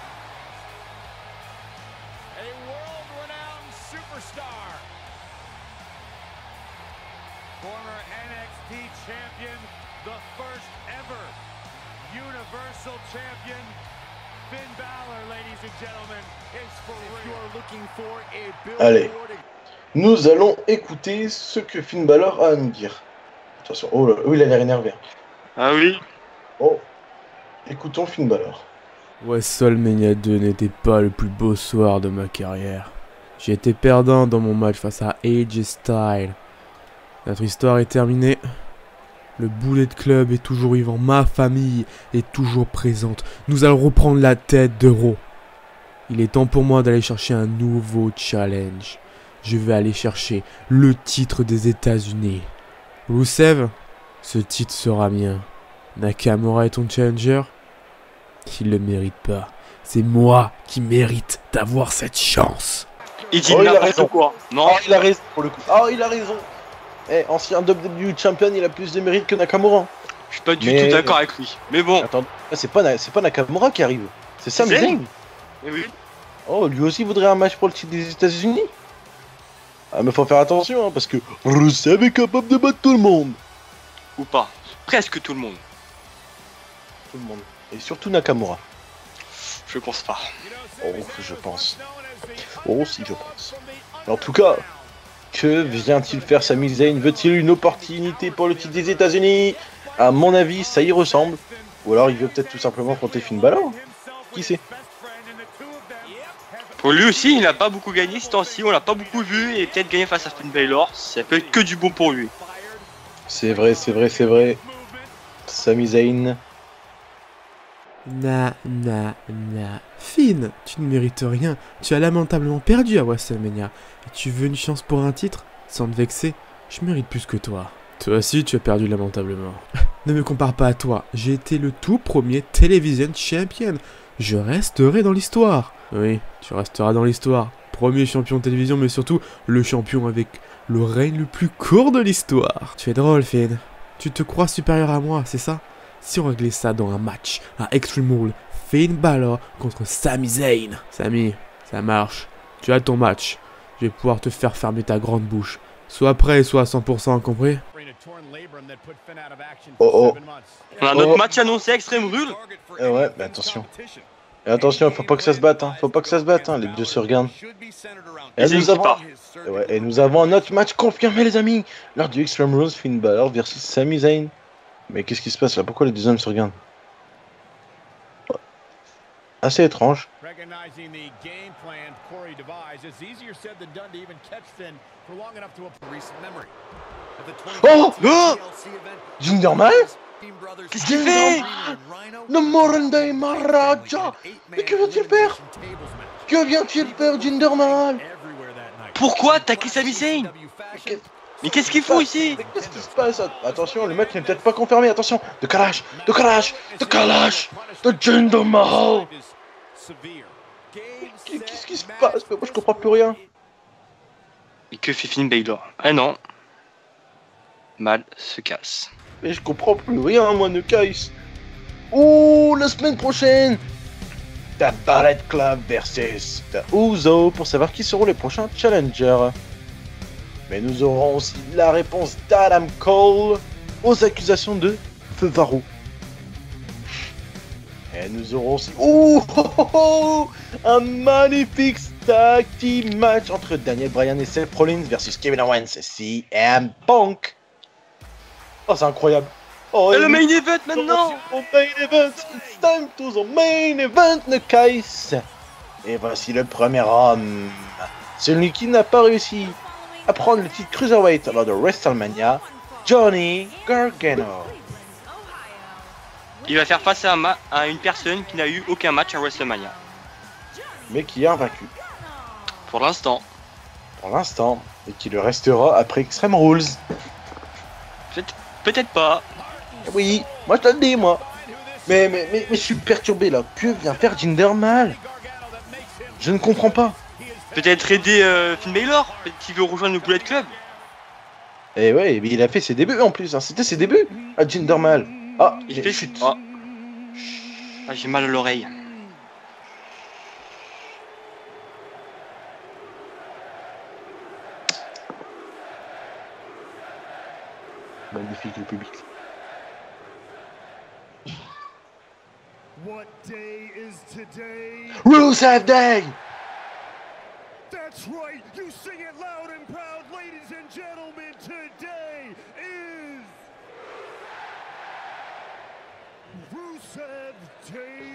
Allez, nous allons écouter ce que Finn Balor a à nous dire. Attention, oh là, oh, il a l'air énervé. Ah oui. Oh, écoutons Finn Balor. WrestleMania deux n'était pas le plus beau soir de ma carrière. J'ai été perdant dans mon match face à A J Styles. Notre histoire est terminée. Le Bullet Club est toujours vivant. Ma famille est toujours présente. Nous allons reprendre la tête de Raw. Il est temps pour moi d'aller chercher un nouveau challenge. Je vais aller chercher le titre des États-Unis. Rusev, ce titre sera mien. Nakamura est ton challenger? Il le mérite pas. C'est moi qui mérite d'avoir cette chance. Il dit oh, n'importe quoi. Non. Oh, il a raison pour le coup. Oh, il a raison. Eh, ancien W W E champion, il a plus de mérite que Nakamura. Je suis pas du Mais- tout d'accord avec lui. Mais bon, Attends, c'est pas, Na- c'est pas Nakamura qui arrive. C'est Sami Zayn. Zayn. eh oui. Oh, lui aussi voudrait un match pour le titre des États-Unis. Ah, mais faut faire attention, hein, parce que Rusev est capable de battre tout le monde. Ou pas. Presque tout le monde. Tout le monde. Et surtout Nakamura. Je pense pas. Oh, je pense. Oh, si, je pense. En tout cas, que vient-il faire Sami Zayn? Veut-il une opportunité pour le titre des États-Unis? À mon avis, ça y ressemble. Ou alors il veut peut-être tout simplement compter Finn Balor. Qui sait? Pour lui aussi, il n'a pas beaucoup gagné ce temps-ci. On l'a pas beaucoup vu. Et peut-être gagner face à Finn Balor, ça peut être que du bon pour lui. C'est vrai, c'est vrai, c'est vrai. Sami Zayn. Na, na, na. Finn, tu ne mérites rien. Tu as lamentablement perdu à WrestleMania. Et tu veux une chance pour un titre? Sans te vexer, je mérite plus que toi. Toi aussi, tu as perdu lamentablement. Ne me compare pas à toi. J'ai été le tout premier Television Champion. Je resterai dans l'histoire. Oui, tu resteras dans l'histoire. Premier champion de télévision, mais surtout le champion avec le règne le plus court de l'histoire. Tu es drôle, Finn. Tu te crois supérieur à moi, c'est ça? Si on réglait ça dans un match à Extreme Rules, Finn Balor contre Sami Zayn. Sami, ça marche. Tu as ton match. Je vais pouvoir te faire fermer ta grande bouche. Sois prêt et sois à cent pour cent, compris? Oh oh. On a Oh. notre match annoncé à Extreme Rules. Eh ouais, mais attention. Et attention, faut pas que ça se batte, hein. Faut pas que ça se batte, hein. Les deux se regardent. Et Zayn nous, qui avons... part. Et ouais, et nous avons un autre match confirmé, les amis. Lors du Extreme Rules, Finn Balor versus Sami Zayn. Mais qu'est-ce qui se passe là? Pourquoi les deux hommes se regardent? Assez étrange. Oh! Oh! Jinder Mahal? Qu'est-ce qu'il fait? Le Morandai Maharaja! Mais que vient-il faire? Que vient-il faire, Jinder Mahal? Pourquoi attaquer Sami Zayn? Mais qu'est-ce qu'il fout ici? Mais qu'est-ce qui se passe? Attention, le match n'est peut-être pas confirmé. Attention, de Kalash, de Kalash, de Kalash, de Jinder Mahal. Qu'est-ce qui se passe? Mais moi je comprends plus rien. Et que fait Finn Balor? Ah non. Mal se casse. Mais je comprends plus rien, moi, ne caisse. Oh, la semaine prochaine, The Ballet Club versus The Uso pour savoir qui seront les prochains challengers. Mais nous aurons aussi la réponse d'Adam Cole aux accusations de Fevarou. Et nous aurons aussi oh, oh, oh, oh, un magnifique tag team match entre Daniel Bryan et Seth Rollins versus Kevin Owens et C M Punk. Oh, c'est incroyable. Oh, Et le main event maintenant! Au main event, it's time to the main event, le case. Et voici le premier homme, celui qui n'a pas réussi à prendre le titre Cruiserweight lors de WrestleMania, Johnny Gargano. Il va faire face à, un ma- à une personne qui n'a eu aucun match à WrestleMania. Mais qui est invaincu Pour l'instant. pour l'instant, et qui le restera après Extreme Rules. Peut-être peut-être pas. Oui, moi je te le dis, moi. Mais, mais, mais, mais je suis perturbé là. Que vient faire Jinder Mahal? Je ne comprends pas. Peut-être aider euh, Finn Balor. Peut-être qu'il veut rejoindre le Bullet Club. Et ouais, mais il a fait ses débuts en plus. Hein. C'était ses débuts à Jinder Mahal. Ah, Il j'ai- fait chut. chute. Oh. Ah, j'ai mal à l'oreille. Magnifique le public. What day is today? Rusev Day! That's right, you sing it loud and proud, ladies and gentlemen. Today is Rusev Day.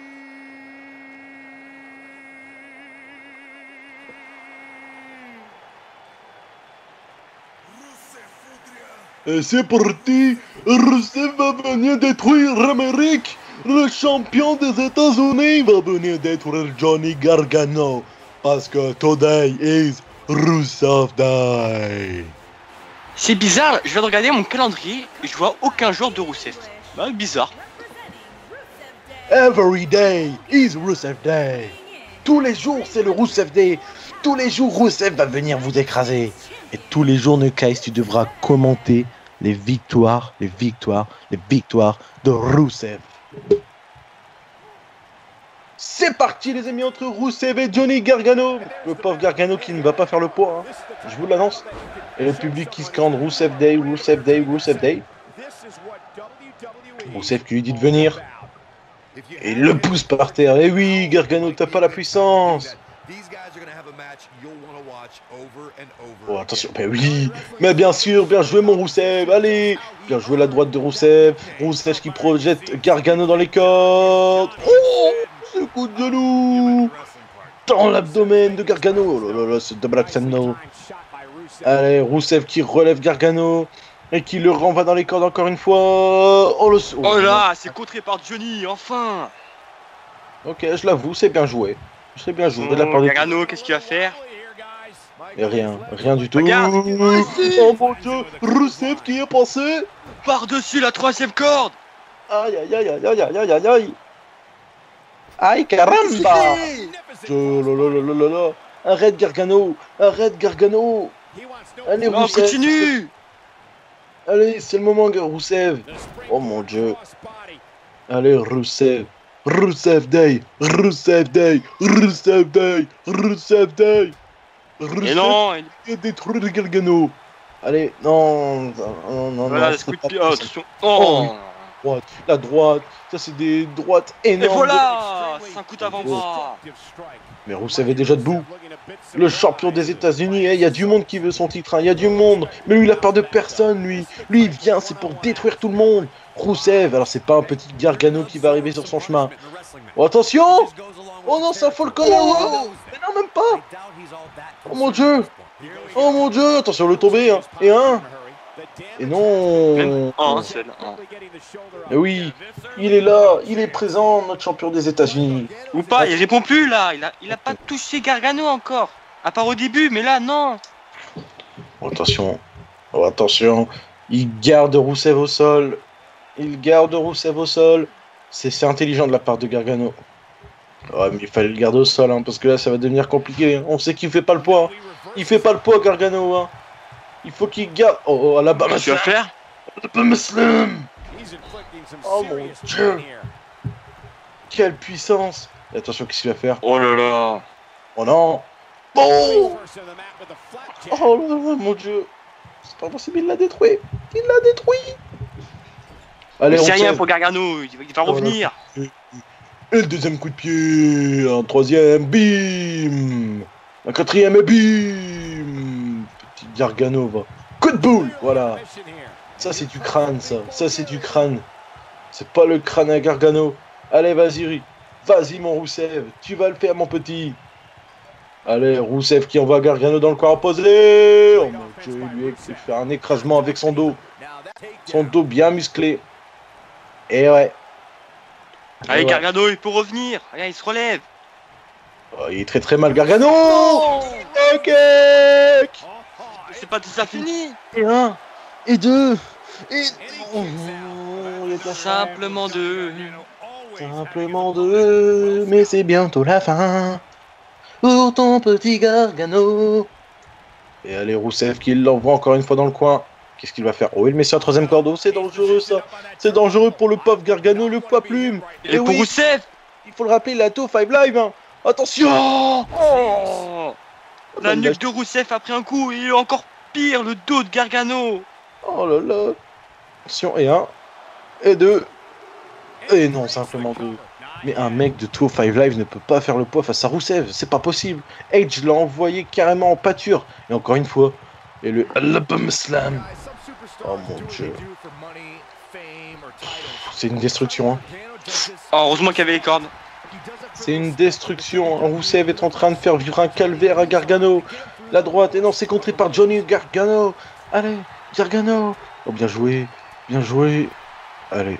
Et c'est parti! Rusev va venir détruire l'Amérique! Le champion des États-Unis va venir détruire Johnny Gargano! Parce que today is Rusev Day! C'est bizarre, je viens de regarder mon calendrier et je vois aucun jour de Rusev. Bah, bizarre. Every day is Rusev Day! Tous les jours c'est le Rusev Day! Tous les jours Rusev va venir vous écraser! Et tous les jours, Nekais, tu devras commenter les victoires, les victoires, les victoires de Rusev. C'est parti les amis entre Rusev et Johnny Gargano. Le pauvre Gargano qui ne va pas faire le poids, hein. Je vous l'annonce. Et le public qui scande Rusev Day, Rusev Day, Rusev Day. Rusev qui lui dit de venir. Et il le pousse par terre. Et oui, Gargano, t'as pas la puissance. Oh attention, ben oui, mais bien sûr, bien joué mon Rusev, allez, bien joué la droite de Rusev, Rusev qui projette Gargano dans les cordes. Oh, ce coup de genou dans l'abdomen de Gargano. Oh là là là, c'est double action no. Allez, Rusev qui relève Gargano et qui le renvoie dans les cordes encore une fois. Oh, le... oh, oh là, c'est contré par Johnny, enfin. Ok, je l'avoue, c'est bien joué. C'est bien joué de la part de de Gargano, qu'est-ce qu'il va faire? Et rien, rien du tout. Regarde. Oh mon dieu, Rusev qui est passé par-dessus la troisième corde. Aïe aïe aïe aïe aïe aïe aïe aïe aïe. Aïe caramba. Oh là là là là là. Arrête Gargano, arrête Gargano. Allez non, Rusev. continue. Allez, c'est le moment Rusev. Oh mon dieu. Allez Rusev. Rusev Day, Rusev Day, Rusev Day, Rusev Day. Rusev Et non, il a détruit le Gargano. Allez, non, non, non, voilà, non. ce coup de pied. Oh, attention. Oh. Droite, la droite, ça c'est des droites Et énormes. voilà, c'est un coup d'avant-bras. Mais Rusev est déjà debout. Le champion des États-Unis, il y a du monde qui veut son titre, il y a du monde. Mais lui, il a peur de personne, lui. Lui, il vient, c'est pour détruire tout le monde. Rusev, alors c'est pas un petit Gargano qui va arriver sur son chemin. Oh, attention. Oh non, c'est un Falcon. Oh, mais non, même pas. Oh mon dieu. Oh mon dieu, attention, le tomber. Hein. Et un. Et non. Un seul. Et oui, il est là, il est présent, notre champion des États-Unis. Ou pas, il répond plus là. Il a, il a pas touché Gargano encore. À part au début, mais là, non. Oh, attention. Oh, attention. Il garde Rusev au sol. Il garde Rusev au sol. C'est intelligent de la part de Gargano. Ouais, mais il fallait le garder au sol, hein, parce que là, ça va devenir compliqué. Hein. On sait qu'il fait pas le poids. Hein. Il fait pas le poids, Gargano. Hein. Il faut qu'il garde... Oh, oh, Alabama Qu'est-ce que tu vas faire? Alabama Slam. Oh mon dieu. Quelle puissance. Et attention, qu'est-ce qu'il va faire? Oh là là. Oh non. Oh. Oh là là, mon dieu. C'est pas possible, il l'a détruit. Il l'a détruit. Allez, c'est on rien sait. pour Gargano, il va, il va revenir. Et le deuxième coup de pied. Un troisième, bim. Un quatrième, et bim. Petit Gargano, va. Coup de boule, voilà. Ça, c'est du crâne, ça. Ça, c'est du crâne. C'est pas le crâne à Gargano. Allez, vas-y. Vas-y, mon Rusev. Tu vas le faire, mon petit. Allez, Rusev qui envoie Gargano dans le corps opposé. Oh mon dieu, il lui a fait un écrasement avec son dos. Son dos bien musclé. Et ouais. Allez, Et ouais. Gargano, il peut revenir. Regarde, il se relève. Oh, il est très très mal, Gargano. Ok. C'est pas tout ça fini. Et un. Et deux. Et... Oh, il est pas Simplement deux. Simplement deux. Mais c'est bientôt la fin. Pour ton petit Gargano. Et allez, Rusev qui l'envoie encore une fois dans le coin. Qu'est-ce qu'il va faire? Oh, il met sur un troisième cordeau. C'est dangereux, ça. C'est dangereux pour le pauvre Gargano, le poids plume. Et, Et pour oui, Rusev, il faut le rappeler, il a tout five live. Hein. Attention. Oh, la nuque de Rusev a pris un coup. Et encore pire, le dos de Gargano. Oh là là. Attention, et un. Et deux. Et non, simplement deux. Mais un mec de deux oh cinq Live ne peut pas faire le poids face à Rusev, c'est pas possible. Edge l'a envoyé carrément en pâture. Et encore une fois, et le Alabama Slam. Oh mon dieu. C'est une destruction. Hein. Oh, heureusement qu'il y avait les cordes. C'est une destruction. Rusev est en train de faire vivre un calvaire à Gargano. La droite, et non, c'est contré par Johnny Gargano. Allez, Gargano. Oh, bien joué, bien joué. Allez.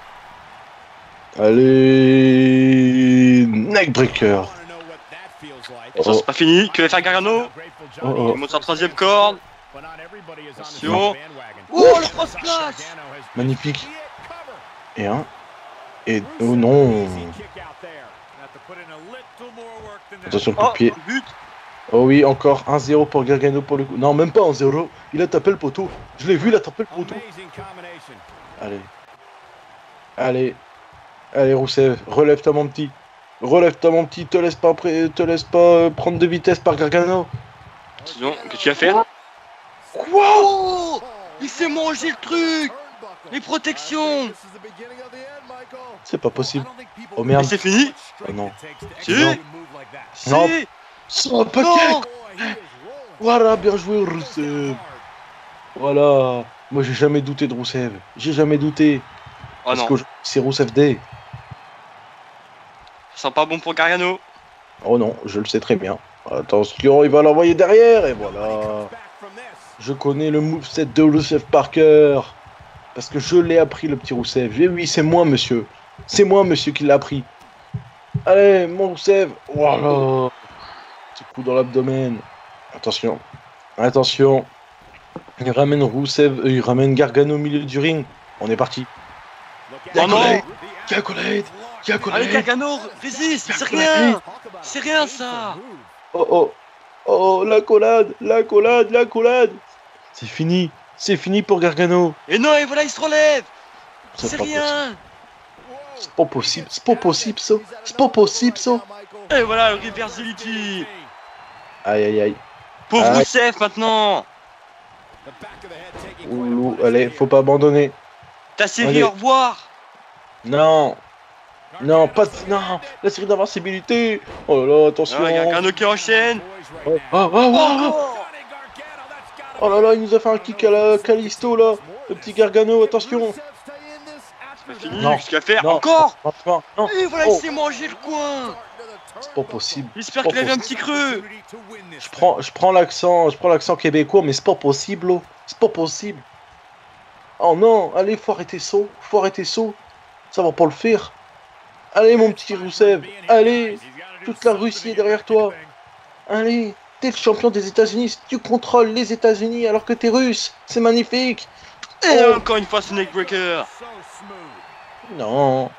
Allez, neckbreaker. Oh. Ça c'est pas fini, que va faire Gargano? Oh, oh. Il monte sur la troisième corde. Attention. Oh, le cross splash. Magnifique. Et un. Et oh non. Attention le coup de pied. Oh, but. Oh oui, encore un zéro pour Gargano pour le coup. Non, même pas un zéro. Il a tapé le poteau. Je l'ai vu, il a tapé le poteau. Allez. Allez. Allez, Rousseff, relève-toi mon petit. Relève-toi mon petit, te laisse pas, pré- te laisse pas euh, prendre de vitesse par Gargano. Sinon, qu'est-ce que tu vas faire? Quoi? Oh, il s'est mangé le truc. Les protections. C'est pas possible. Oh Mais merde. c'est fini. Oh non. Si. Non. Si. Non. Oh, Non. paquet. Voilà, bien joué Rousseff. Voilà. Moi j'ai jamais douté de Rousseff. J'ai jamais douté. Oh Parce non, que c'est Rousseff Day. ça sent pas bon pour Gargano. Oh non, je le sais très bien. Attention, il va l'envoyer derrière et voilà. Je connais le moveset de Rousseff par cœur. Parce que je l'ai appris le petit Rousseff. Et oui, c'est moi monsieur. C'est moi monsieur qui l'a appris. Allez, mon Rousseff. Voilà. Petit coup dans l'abdomen. Attention. Attention. Il ramène Rousseff. euh, il ramène Gargano au milieu du ring. On est parti. Oh non. Calculate. Calculate. Allez Gargano, résiste, c'est rien. C'est rien ça. Oh oh. Oh, la collade. La collade. La collade. C'est fini. C'est fini pour Gargano. Et non, et voilà, il se relève. C'est pas rien. C'est pas possible. C'est pas possible ça. C'est pas possible ça. Et voilà, le reversibility. Aïe aïe aïe. Pauvre Ah. Rousseff maintenant. Oulou, allez, faut pas abandonner. Ta série, Allez. au revoir. Non. Non, pas. Non. La série d'invincibilité. Oh là là, attention. Ah, Gargano qui enchaîne. Oh, oh, oh, oh, oh. Encore. Oh là là, il nous a fait un kick à la Kalisto là. Le petit Gargano, attention. C'est pas fini, Non. qu'est-ce qu'il va faire? Non. Encore. Enfin, non. Et voilà, Oh. il s'est mangé le coin. C'est pas possible. J'espère C'est qu'il pas avait un possible. petit creux. Je prends, je prends l'accent, je prends l'accent québécois, mais c'est pas possible, oh. C'est pas possible. Oh non, allez, faut arrêter ça, faut arrêter ça. Ça va pas le faire. Allez, mon petit Rousseff, allez, toute la Russie est derrière toi. Allez, t'es le champion des États-Unis, tu contrôles les États-Unis alors que t'es russe. C'est magnifique. Et Oh. encore une fois, ce neckbreaker. Non.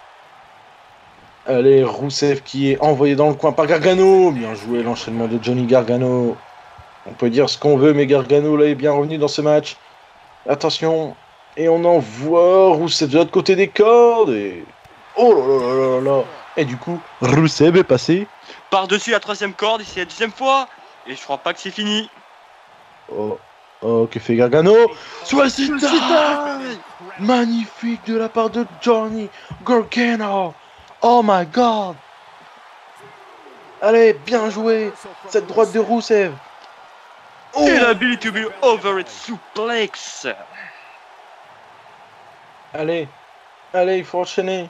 Allez, Rousseff qui est envoyé dans le coin par Gargano. Bien joué, l'enchaînement de Johnny Gargano. On peut dire ce qu'on veut, mais Gargano là est bien revenu dans ce match. Attention. Et on envoie Rousseff de l'autre côté des cordes. Et... oh là là là là là. Et du coup, Rousseff est passé. Par-dessus la troisième corde, ici la deuxième fois. Et je crois pas que c'est fini. Oh, oh que fait Gargano? Suicida! Magnifique de la part de Johnny Gargano. Oh my god. Allez, bien joué. Cette droite de Rousseff. Oh. Et l'ability to be over it suplex. Allez, allez, il faut enchaîner.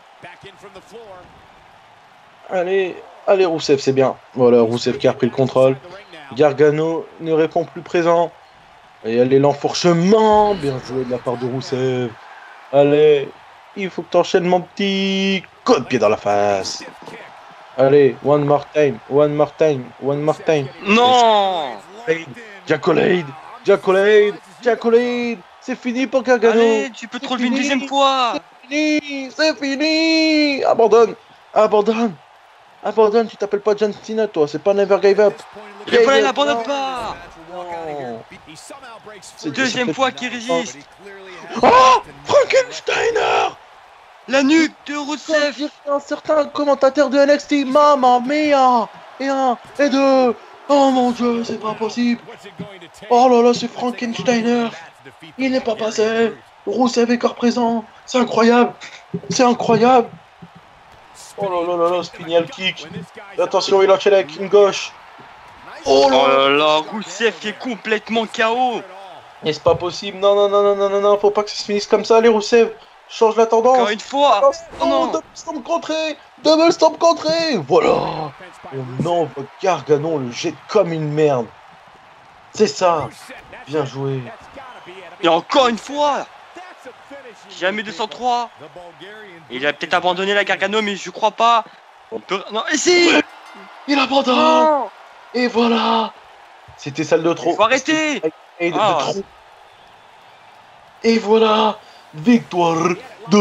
Allez, allez, Rousseff, c'est bien. Voilà, Rousseff qui a repris le contrôle. Gargano ne répond plus présent. Et allez, l'enfourchement. Bien joué de la part de Rousseff. Allez, il faut que t'enchaînes, mon petit. Coup de pied dans la face. Allez, one more time, one more time, one more time. Non. Jackolade, Jackolade, Jackolade. C'est fini pour Gargano. Allez, tu peux te relever une fini. deuxième fois. C'est fini, c'est fini. Abandonne, abandonne, abandonne. Tu t'appelles pas John Cena, toi. C'est pas Never Give Up. Et voilà, il Give up. n'abandonne Non. pas. Non. C'est- Deuxième c'est fois peut-être- qu'il résiste. Oh, Frankensteiner. La nuque de Rousseff. Un certain commentateur de N X T, Mamma Mia. Et un, et deux. Oh mon dieu, c'est pas possible. Oh là là, c'est Frankensteiner. Il n'est pas passé. Rousseff est encore présent. C'est incroyable. C'est incroyable. Oh là là là là, spinal kick. Attention, il enchaîne avec une gauche. Oh Oh là là. là là, Rousseff qui est complètement K O. Et c'est pas possible. Non, non, non, non, non, non, non. Faut pas que ça se finisse comme ça, les Rousseff. Change la tendance. Encore une fois. Oh non. Double stomp contré. Double stomp contré. Voilà. On envoie Gargano, on le jette comme une merde. C'est ça. Bien joué. Et encore une fois. Jamais deux cent trois. Il a peut-être abandonné la Gargano, mais je crois pas. On peut... Non, et si. Il abandonne. Non. Et voilà. C'était celle de trop. Il faut arrêter. Et de, de Ah. trop. Et voilà. Victoire de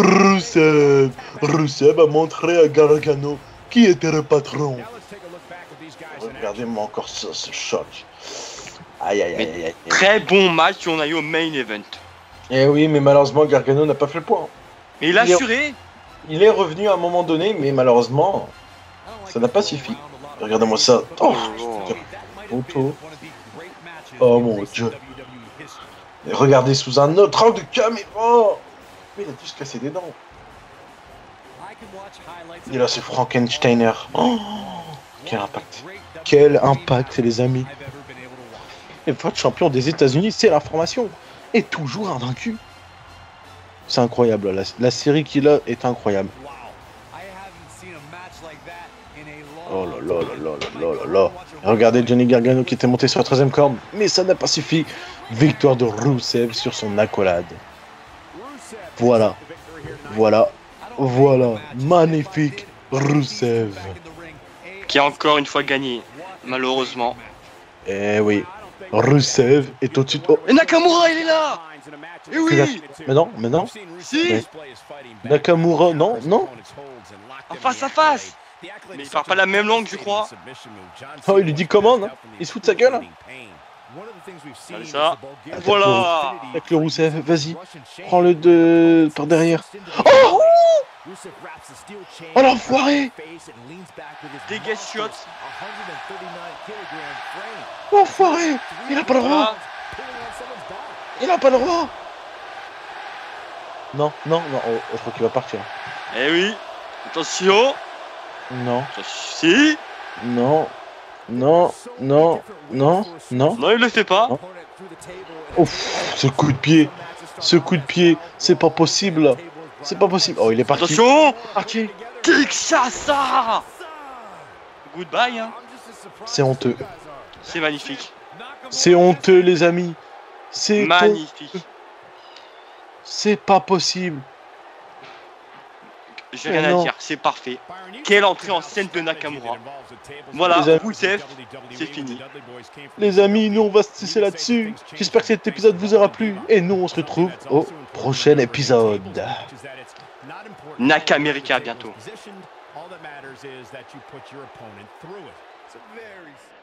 Rousseff. Rousseff a montré à Gargano qui était le patron. regardez-moi encore ça, ce choc. Aïe, aïe, aïe, aïe, aïe. Très bon match qu'on a eu au main event. Eh oui, mais malheureusement, Gargano n'a pas fait le point. Mais il a Il est- assuré. Il est revenu à un moment donné, mais malheureusement, ça n'a pas suffi. Regardez-moi ça. Oh, Auto. Oh mon dieu. Et regardez sous un autre angle de caméra. Mais il a dû se casser des dents. Et là, c'est Frankensteiner. Oh, quel impact. Quel impact, les amis. Et votre champion des États-Unis, c'est l'information. Et toujours invaincu. C'est incroyable. La, la série qu'il a est incroyable. Oh là là là là là là là. Regardez Johnny Gargano qui était monté sur la troisième corde. Mais ça n'a pas suffi. Victoire de Rusev sur son accolade. Voilà. Voilà. Voilà. Magnifique Rusev. Qui a encore une fois gagné, malheureusement. Eh oui. Rusev est au-dessus de... Oh, Et Nakamura, il est là. Et oui. mais non, mais non. Si. Mais Nakamura, non, non. En face à face. Mais il parle pas la même langue, je crois. Oh, il lui dit commande. Il se fout de sa gueule. Allez, ça. Attaque Voilà. le- Avec le Rusev, vas-y. Prends-le de... par derrière. Oh, oh l'enfoiré. Des guest shots. L'enfoiré. Il a pas le droit. Voilà. Il a pas le droit. Non, non, non. Oh, je crois qu'il va partir. Eh oui. Attention. Non, Si. non, non, non, non, non. Non, il le fait pas. Non. Ouf, ce coup de pied. Ce coup de pied, c'est pas possible. C'est pas possible. Oh, il est parti. Attention. Parti. Kinshasa. Goodbye, hein. C'est honteux. C'est magnifique. C'est honteux, les amis. C'est Magnifique. C'est pas possible. J'ai Mais rien à non. dire, c'est parfait. Quelle entrée en scène de Nakamura. Voilà, Les amis. Rusev, c'est fini. Les amis, nous on va se laisser là-dessus. J'espère que cet épisode vous aura plu. Et nous on se retrouve au prochain épisode. Nakamerica bientôt. All that matters is that you put your opponent through it. It's a very